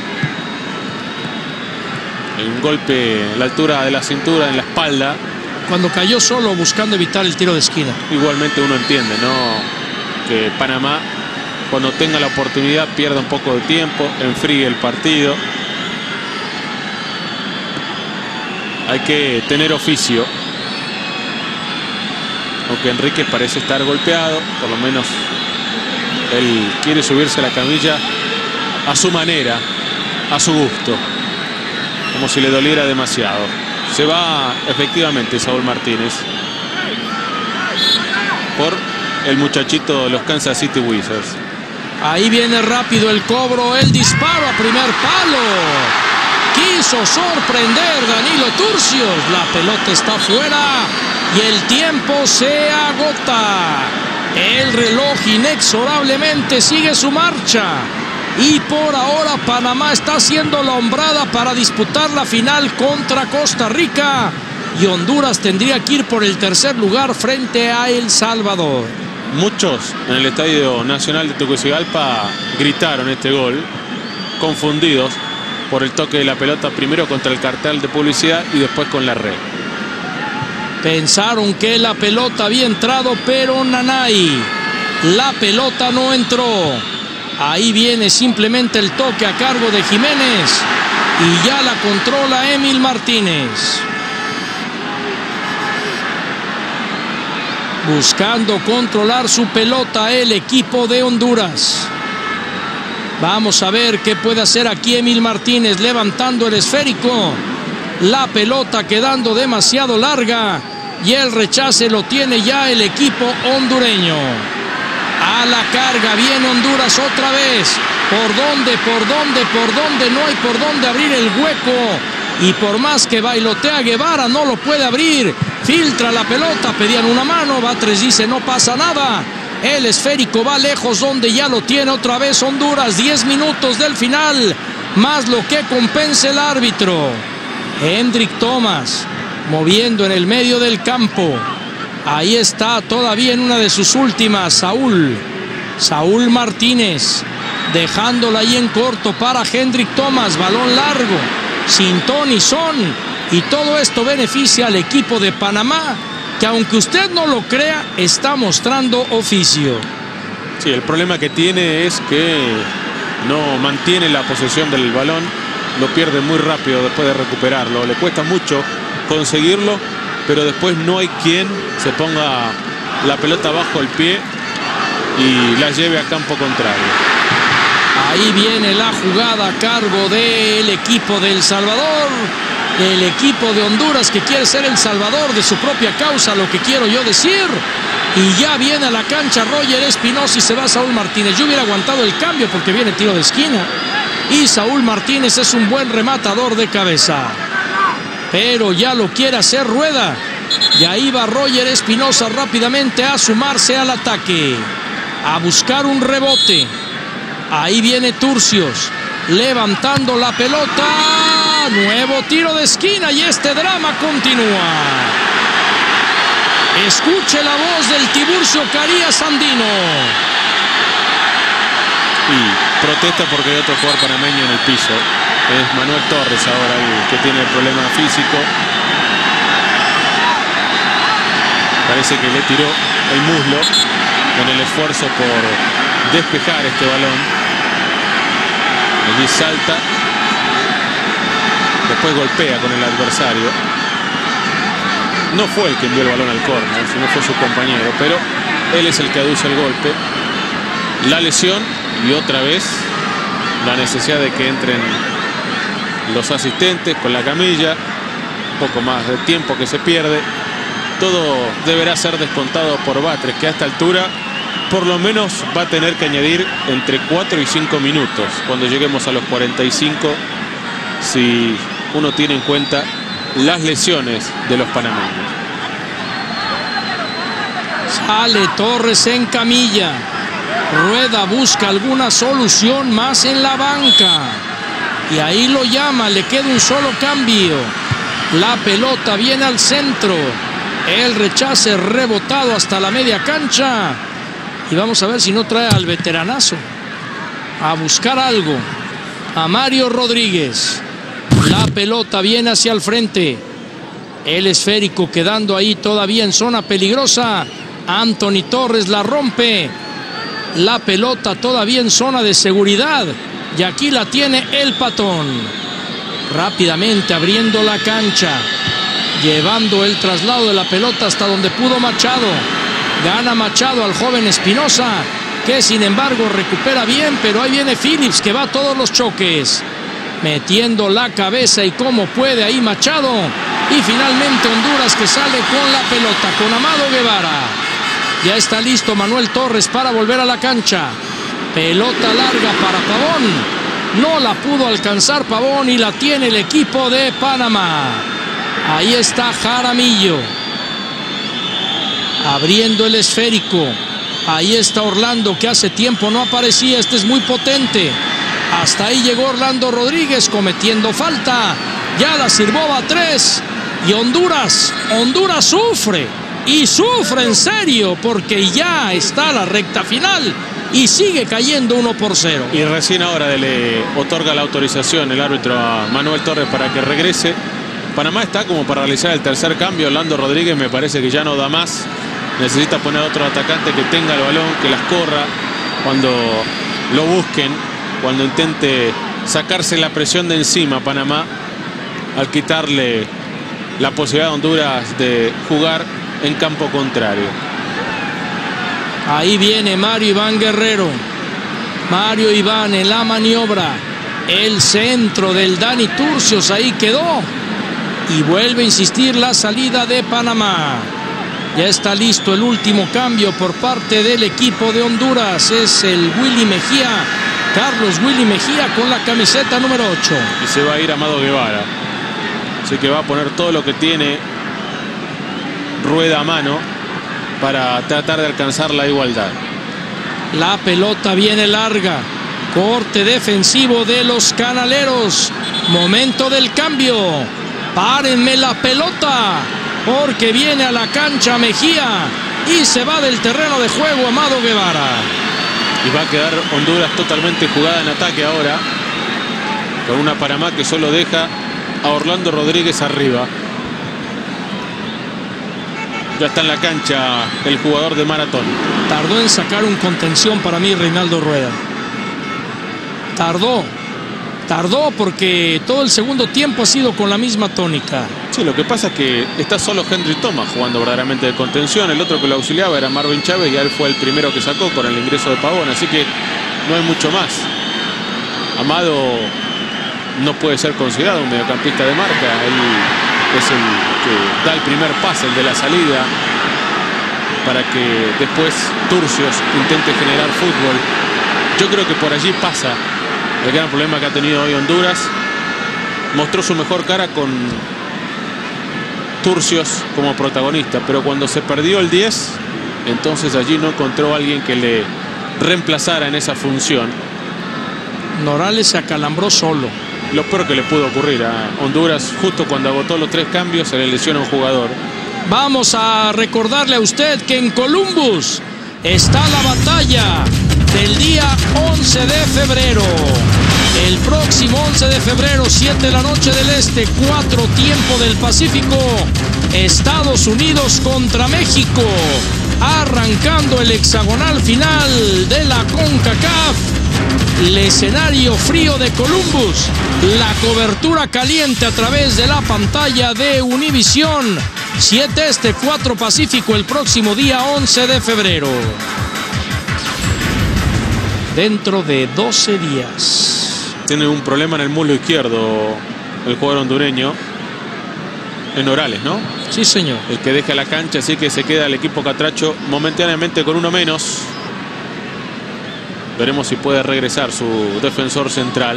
Un golpe a la altura de la cintura, en la espalda. Cuando cayó solo buscando evitar el tiro de esquina. Igualmente uno entiende, ¿no?, que Panamá, cuando tenga la oportunidad, pierda un poco de tiempo, enfríe el partido. Hay que tener oficio. Aunque Enríquez parece estar golpeado, por lo menos él quiere subirse a la camilla a su manera, a su gusto, como si le doliera demasiado. Se va efectivamente Saúl Martínez por el muchachito de los Kansas City Wizards. Ahí viene rápido el cobro, el disparo a primer palo. Quiso sorprender Danilo Turcios. La pelota está fuera y el tiempo se agota. El reloj inexorablemente sigue su marcha. Y por ahora Panamá está haciendo la hombrada para disputar la final contra Costa Rica. Y Honduras tendría que ir por el tercer lugar frente a El Salvador. Muchos en el Estadio Nacional de Tegucigalpa gritaron este gol, confundidos por el toque de la pelota, primero contra el cartel de publicidad y después con la red. Pensaron que la pelota había entrado, pero nanay. La pelota no entró. Ahí viene simplemente el toque a cargo de Jiménez y ya la controla Emil Martínez. Buscando controlar su pelota el equipo de Honduras. Vamos a ver qué puede hacer aquí Emil Martínez, levantando el esférico. La pelota quedando demasiado larga y el rechace lo tiene ya el equipo hondureño. A la carga viene Honduras otra vez. ¿Por dónde? ¿Por dónde? ¿Por dónde? No hay por dónde abrir el hueco. Y por más que bailotea Guevara, no lo puede abrir. Filtra la pelota, pedían una mano. Batres dice no pasa nada. El esférico va lejos, donde ya lo tiene otra vez Honduras. diez minutos del final, más lo que compensa el árbitro. Hendrik Thomas moviendo en el medio del campo. Ahí está todavía en una de sus últimas Saúl. Saúl Martínez dejándola ahí en corto para Hendrik Thomas. Balón largo, sin ton y son. Y todo esto beneficia al equipo de Panamá, que aunque usted no lo crea, está mostrando oficio. Sí, el problema que tiene es que no mantiene la posesión del balón. Lo pierde muy rápido después de recuperarlo. Le cuesta mucho conseguirlo, pero después no hay quien se ponga la pelota bajo el pie y la lleve a campo contrario. Ahí viene la jugada a cargo del equipo de El Salvador. El equipo de Honduras, que quiere ser el salvador de su propia causa, lo que quiero yo decir. Y ya viene a la cancha Roger Espinosa y se va Saúl Martínez. Yo hubiera aguantado el cambio porque viene tiro de esquina. Y Saúl Martínez es un buen rematador de cabeza. Pero ya lo quiere hacer Rueda. Y ahí va Roger Espinosa rápidamente a sumarse al ataque. A buscar un rebote. Ahí viene Turcios. Levantando la pelota. Nuevo tiro de esquina y este drama continúa. Escuche la voz del Tiburcio Carías Andino. Y protesta porque hay otro jugador panameño en el piso. Es Manuel Torres ahora el que tiene el problema físico. Parece que le tiró el muslo en el esfuerzo por despejar este balón. Allí salta. Después golpea con el adversario. No fue el que envió el balón al córner, sino fue su compañero, pero él es el que aduce el golpe. La lesión y otra vez la necesidad de que entren los asistentes con la camilla. Un poco más de tiempo que se pierde. Todo deberá ser descontado por Batres, que a esta altura por lo menos va a tener que añadir entre cuatro y cinco minutos cuando lleguemos a los cuarenta y cinco, si uno tiene en cuenta las lesiones de los panameños. Sale Torres en camilla. Rueda busca alguna solución más en la banca. Y ahí lo llama, le queda un solo cambio. La pelota viene al centro. El rechace rebotado hasta la media cancha. Y vamos a ver si no trae al veteranazo a buscar algo. A Mario Rodríguez. La pelota viene hacia el frente. El esférico quedando ahí todavía en zona peligrosa. Anthony Torres la rompe. La pelota todavía en zona de seguridad. Y aquí la tiene el Patón. Rápidamente abriendo la cancha. Llevando el traslado de la pelota hasta donde pudo Machado. Gana Machado al joven Espinosa. que sin embargo recupera bien, pero ahí viene Phillips que va a todos los choques, metiendo la cabeza y como puede ahí Machado, y finalmente Honduras que sale con la pelota con Amado Guevara. Ya está listo Manuel Torres para volver a la cancha. Pelota larga para Pavón, no la pudo alcanzar Pavón y la tiene el equipo de Panamá. Ahí está Jaramillo abriendo el esférico. Ahí está Orlando que hace tiempo no aparecía, este es muy potente. Hasta ahí llegó Orlando Rodríguez cometiendo falta. Ya la Sirvova tres. Y Honduras, Honduras sufre. Y sufre en serio porque ya está la recta final. Y sigue cayendo uno por cero. Y recién ahora le otorga la autorización el árbitro a Manuel Torres para que regrese. Panamá está como para realizar el tercer cambio. Orlando Rodríguez me parece que ya no da más. Necesita poner otro atacante que tenga el balón, que las corra cuando lo busquen, cuando intente sacarse la presión de encima Panamá, al quitarle la posibilidad a Honduras de jugar en campo contrario. Ahí viene Mario Iván Guerrero. Mario Iván en la maniobra. El centro del Dani Turcios, ahí quedó. Y vuelve a insistir la salida de Panamá. Ya está listo el último cambio por parte del equipo de Honduras. Es el Willy Mejía, Carlos Willy Mejía con la camiseta número ocho. Y se va a ir Amado Guevara. Así que va a poner todo lo que tiene Rueda a mano para tratar de alcanzar la igualdad. La pelota viene larga. Corte defensivo de los canaleros. Momento del cambio. Párenme la pelota, porque viene a la cancha Mejía y se va del terreno de juego Amado Guevara. Y va a quedar Honduras totalmente jugada en ataque ahora, con una Panamá que solo deja a Orlando Rodríguez arriba. Ya está en la cancha el jugador de Maratón. Tardó en sacar un contención para mí Reinaldo Rueda. Tardó. Tardó porque todo el segundo tiempo ha sido con la misma tónica. Sí, lo que pasa es que está solo Henry Thomas jugando verdaderamente de contención. El otro que lo auxiliaba era Marvin Chávez y él fue el primero que sacó con el ingreso de Pavón. Así que no hay mucho más. Amado no puede ser considerado un mediocampista de marca. Él es el que da el primer pase, el de la salida, para que después Turcios intente generar fútbol. Yo creo que por allí pasa el gran problema que ha tenido hoy Honduras. Mostró su mejor cara con Turcios como protagonista, pero cuando se perdió el diez, entonces allí no encontró a alguien que le reemplazara en esa función. Norales se acalambró solo. Lo peor que le pudo ocurrir a Honduras, justo cuando agotó los tres cambios, se le lesiona un jugador. Vamos a recordarle a usted que en Columbus está la batalla del día once de febrero. El próximo once de febrero, siete de la noche del este, cuatro tiempo del Pacífico. Estados Unidos contra México. Arrancando el hexagonal final de la CONCACAF. El escenario frío de Columbus. La cobertura caliente a través de la pantalla de Univisión. siete este, cuatro Pacífico el próximo día once de febrero. Dentro de doce días. Tiene un problema en el muslo izquierdo el jugador hondureño. En Orales, ¿no? Sí, señor. El que deja la cancha, así que se queda el equipo catracho momentáneamente con uno menos. Veremos si puede regresar su defensor central.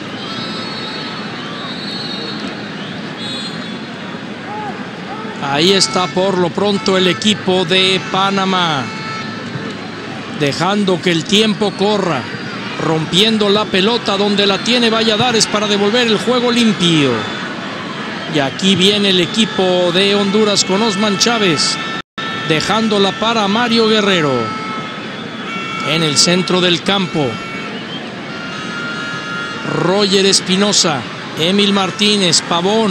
Ahí está por lo pronto el equipo de Panamá. Dejando que el tiempo corra. Rompiendo la pelota donde la tiene Valladares para devolver el juego limpio. Y aquí viene el equipo de Honduras con Osman Chávez. Dejándola para Mario Guerrero. En el centro del campo. Roger Espinosa. Emil Martínez. Pavón.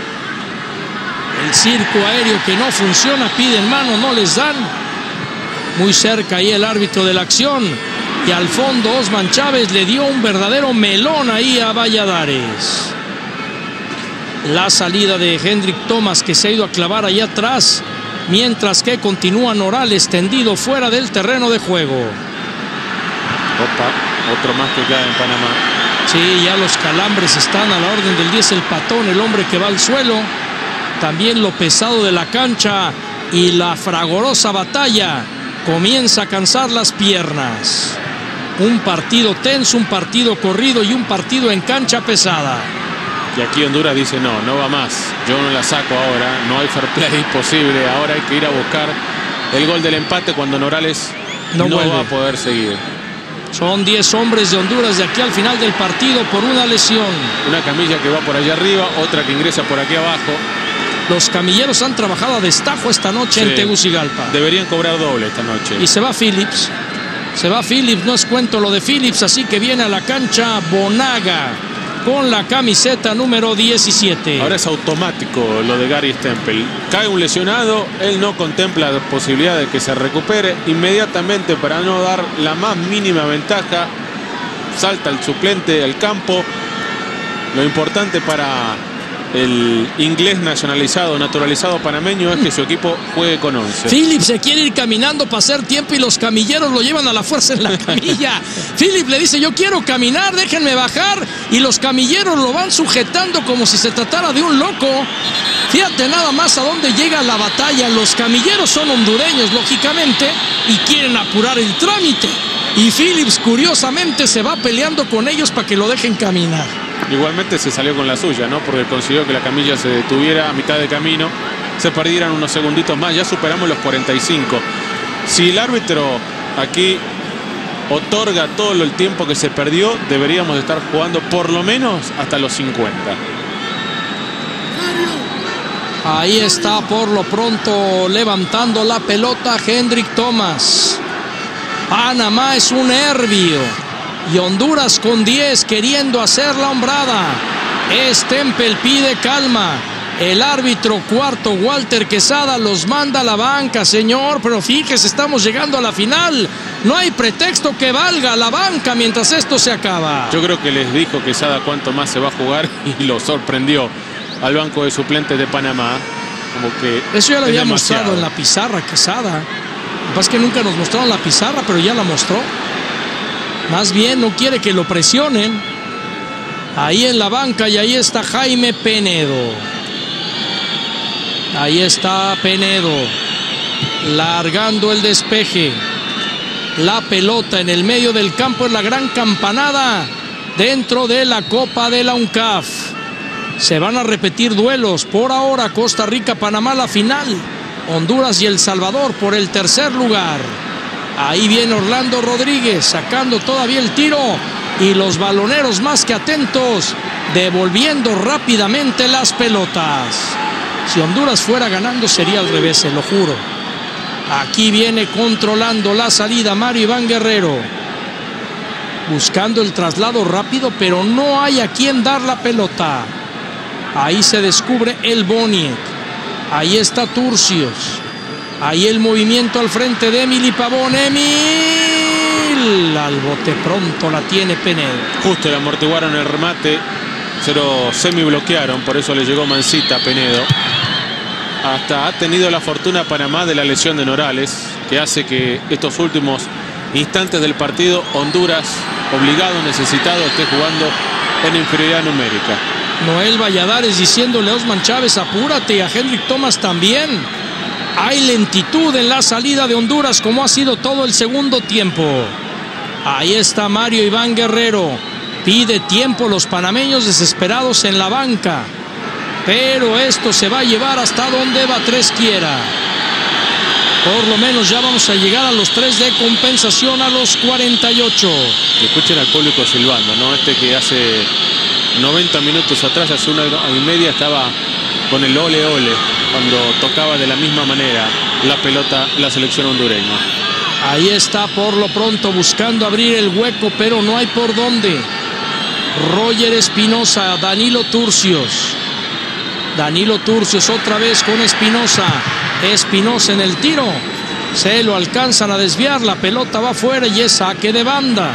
El circo aéreo que no funciona. Piden mano, no les dan. Muy cerca ahí el árbitro de la acción. Y al fondo Osman Chávez le dio un verdadero melón ahí a Valladares. La salida de Hendrik Thomas que se ha ido a clavar allá atrás. Mientras que continúa Norales tendido fuera del terreno de juego. Opa, otro más que cae en Panamá. Sí, ya los calambres están a la orden del día. Es el Patón, el hombre que va al suelo. También lo pesado de la cancha y la fragorosa batalla comienza a cansar las piernas. Un partido tenso, un partido corrido y un partido en cancha pesada. Y aquí Honduras dice no, no va más. Yo no la saco ahora, no hay fair play posible. Ahora hay que ir a buscar el gol del empate cuando Norales no, no va a poder seguir. Son diez hombres de Honduras de aquí al final del partido por una lesión. Una camilla que va por allá arriba, otra que ingresa por aquí abajo. Los camilleros han trabajado a destajo esta noche sí, en Tegucigalpa. Deberían cobrar doble esta noche. Y se va Phillips. Se va Phillips, no es cuento lo de Phillips, así que viene a la cancha Bonaga con la camiseta número diecisiete. Ahora es automático lo de Gary Stempel. Cae un lesionado, él no contempla la posibilidad de que se recupere. Inmediatamente, para no dar la más mínima ventaja, salta el suplente al campo. Lo importante para el inglés nacionalizado, naturalizado panameño, es que su equipo juegue con once. Phillips se quiere ir caminando para hacer tiempo y los camilleros lo llevan a la fuerza en la camilla. Phillips le dice, yo quiero caminar, déjenme bajar. Y los camilleros lo van sujetando como si se tratara de un loco. Fíjate nada más a dónde llega la batalla. Los camilleros son hondureños, lógicamente, y quieren apurar el trámite. Y Phillips, curiosamente, se va peleando con ellos para que lo dejen caminar. Igualmente se salió con la suya, ¿no? Porque consiguió que la camilla se detuviera a mitad de camino. Se perdieran unos segunditos más. Ya superamos los cuarenta y cinco. Si el árbitro aquí otorga todo el tiempo que se perdió, deberíamos estar jugando por lo menos hasta los cincuenta. Ahí está por lo pronto levantando la pelota Hendrik Thomas. Panamá es un nervio. Y Honduras con diez queriendo hacer la hombrada. Stempel pide calma. El árbitro cuarto, Walter Quesada, los manda a la banca, señor. Pero fíjese, estamos llegando a la final. No hay pretexto que valga la banca mientras esto se acaba. Yo creo que les dijo Quesada cuánto más se va a jugar y lo sorprendió al banco de suplentes de Panamá. Como que eso ya lo había demasiado. mostrado en la pizarra Quesada. Lo que pasa es que nunca nos mostraron la pizarra, pero ya la mostró. Más bien no quiere que lo presionen. Ahí en la banca y ahí está Jaime Penedo. Ahí está Penedo. Largando el despeje. La pelota en el medio del campo es la gran campanada dentro de la Copa de la UNCAF. Se van a repetir duelos. Por ahora Costa Rica, Panamá la final. Honduras y El Salvador por el tercer lugar. Ahí viene Orlando Rodríguez sacando todavía el tiro. Y los baloneros más que atentos, devolviendo rápidamente las pelotas. Si Honduras fuera ganando sería al revés, se lo juro. Aquí viene controlando la salida Mario Iván Guerrero. Buscando el traslado rápido, pero no hay a quien dar la pelota. Ahí se descubre el Boniek. Ahí está Turcios. Ahí el movimiento al frente de Emily Pavón. Emil al bote pronto la tiene Penedo. Justo le amortiguaron el remate. Se lo semi bloquearon. Por eso le llegó mansita a Penedo. Hasta ha tenido la fortuna Panamá de la lesión de Norales, que hace que estos últimos instantes del partido Honduras, obligado, necesitado, esté jugando en inferioridad numérica. Noel Valladares diciéndole a Osman Chávez, apúrate, y a Hendrik Thomas también. Hay lentitud en la salida de Honduras, como ha sido todo el segundo tiempo. Ahí está Mario Iván Guerrero. Pide tiempo los panameños desesperados en la banca. Pero esto se va a llevar hasta donde Batres quiera. Por lo menos ya vamos a llegar a los tres de compensación, a los cuarenta y ocho. Y escuchen al público silbando, ¿no? Este que hace noventa minutos atrás, hace una y media, estaba con el ole ole cuando tocaba de la misma manera la pelota la selección hondureña. Ahí está por lo pronto buscando abrir el hueco, pero no hay por dónde. Roger Espinosa, Danilo Turcios. Danilo Turcios otra vez con Espinosa. Espinosa en el tiro. Se lo alcanzan a desviar. La pelota va afuera y es saque de banda.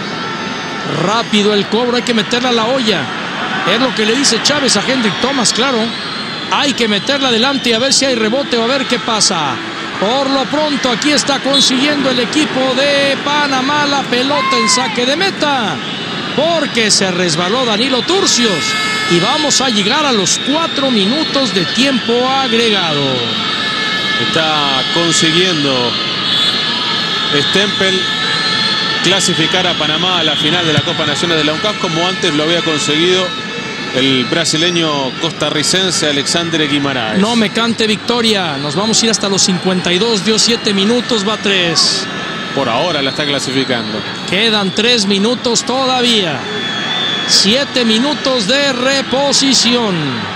Rápido el cobro. Hay que meterla a la olla. Es lo que le dice Chávez a Hendrik Thomas, claro. Hay que meterla adelante y a ver si hay rebote o a ver qué pasa. Por lo pronto aquí está consiguiendo el equipo de Panamá la pelota en saque de meta, porque se resbaló Danilo Turcios y vamos a llegar a los cuatro minutos de tiempo agregado. Está consiguiendo Stempel clasificar a Panamá a la final de la Copa Naciones de la UNCAF, como antes lo había conseguido el brasileño costarricense Alexandre Guimaraes. No me cante victoria, nos vamos a ir hasta los cincuenta y dos, dio siete minutos, va tres. Por ahora la está clasificando. Quedan tres minutos todavía. Siete minutos de reposición.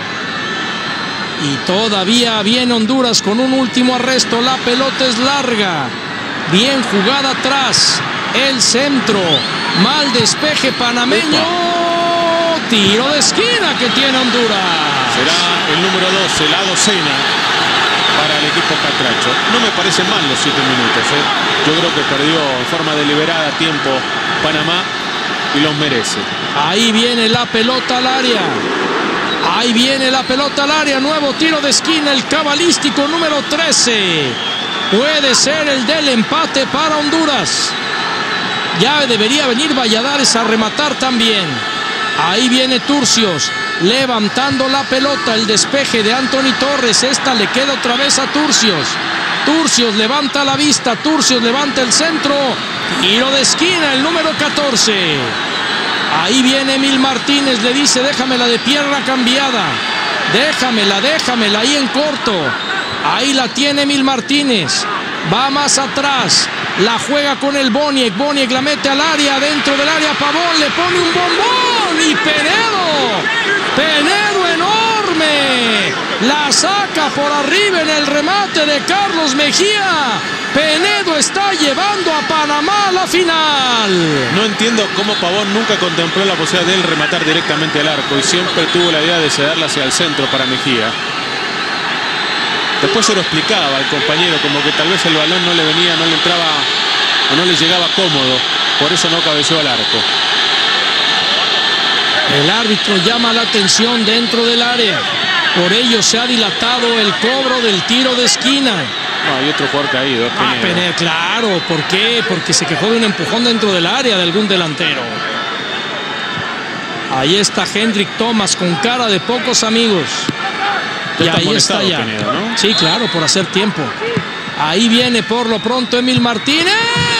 Y todavía viene Honduras con un último arresto. La pelota es larga. Bien jugada atrás. El centro. Mal despeje panameño. Tiro de esquina que tiene Honduras. Será el número doce, la docena para el equipo catracho. No me parecen mal los siete minutos. ¿eh? Yo creo que perdió en forma deliberada tiempo Panamá y los merece. Ahí viene la pelota al área. Ahí viene la pelota al área. Nuevo tiro de esquina, el cabalístico número trece. Puede ser el del empate para Honduras. Ya debería venir Valladares a rematar también. Ahí viene Turcios, levantando la pelota, el despeje de Anthony Torres. Esta le queda otra vez a Turcios. Turcios levanta la vista, Turcios levanta el centro. Tiro de esquina, el número catorce. Ahí viene Emil Martínez, le dice déjamela de pierna cambiada. Déjamela, déjamela ahí en corto. Ahí la tiene Emil Martínez. Va más atrás. La juega con el Boniek. Boniek la mete al área. Dentro del área Pavón le pone un bombón. Y Penedo. Penedo enorme. La saca por arriba en el remate de Carlos Mejía. Penedo está llevando a Panamá a la final. No entiendo cómo Pavón nunca contempló la posibilidad de él rematar directamente al arco y siempre tuvo la idea de cederla hacia el centro para Mejía. Después se lo explicaba al compañero, como que tal vez el balón no le venía, no le entraba o no le llegaba cómodo. Por eso no cabeció al arco. El árbitro llama la atención dentro del área. Por ello se ha dilatado el cobro del tiro de esquina. No, hay otro jugador caído. Es Ah, Penedo, claro. ¿Por qué? Porque se quejó de un empujón dentro del área de algún delantero. Ahí está Hendrik Thomas con cara de pocos amigos. Y ahí está ya. Penedo, ¿no? Sí, claro, por hacer tiempo. Ahí viene por lo pronto Emil Martínez.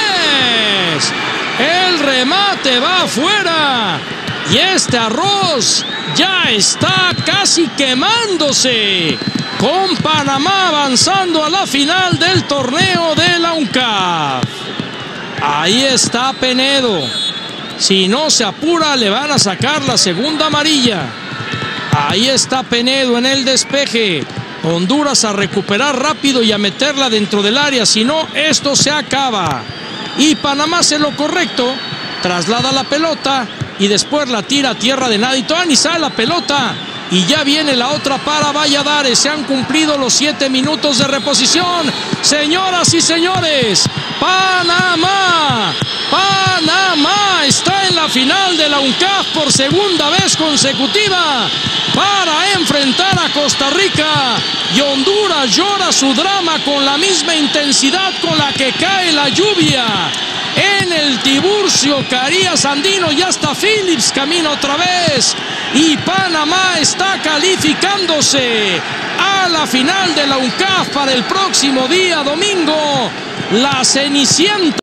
El remate va afuera. Y este arroz ya está casi quemándose. Con Panamá avanzando a la final del torneo de la UNCAF. Ahí está Penedo. Si no se apura, le van a sacar la segunda amarilla. Ahí está Penedo en el despeje. Honduras a recuperar rápido y a meterla dentro del área. Si no, esto se acaba. Y Panamá hace lo correcto. Traslada la pelota y después la tira a tierra de nadie. Todavía ni sale la pelota. Y ya viene la otra para Valladares. Se han cumplido los siete minutos de reposición. Señoras y señores, Panamá. Panamá está en la final de la UNCAF por segunda vez consecutiva para enfrentar a Costa Rica. Y Honduras llora su drama con la misma intensidad con la que cae la lluvia en el Tiburcio Carías Andino. Y hasta Phillips camina otra vez. Y Panamá está calificándose a la final de la UNCAF para el próximo día domingo. La Cenicienta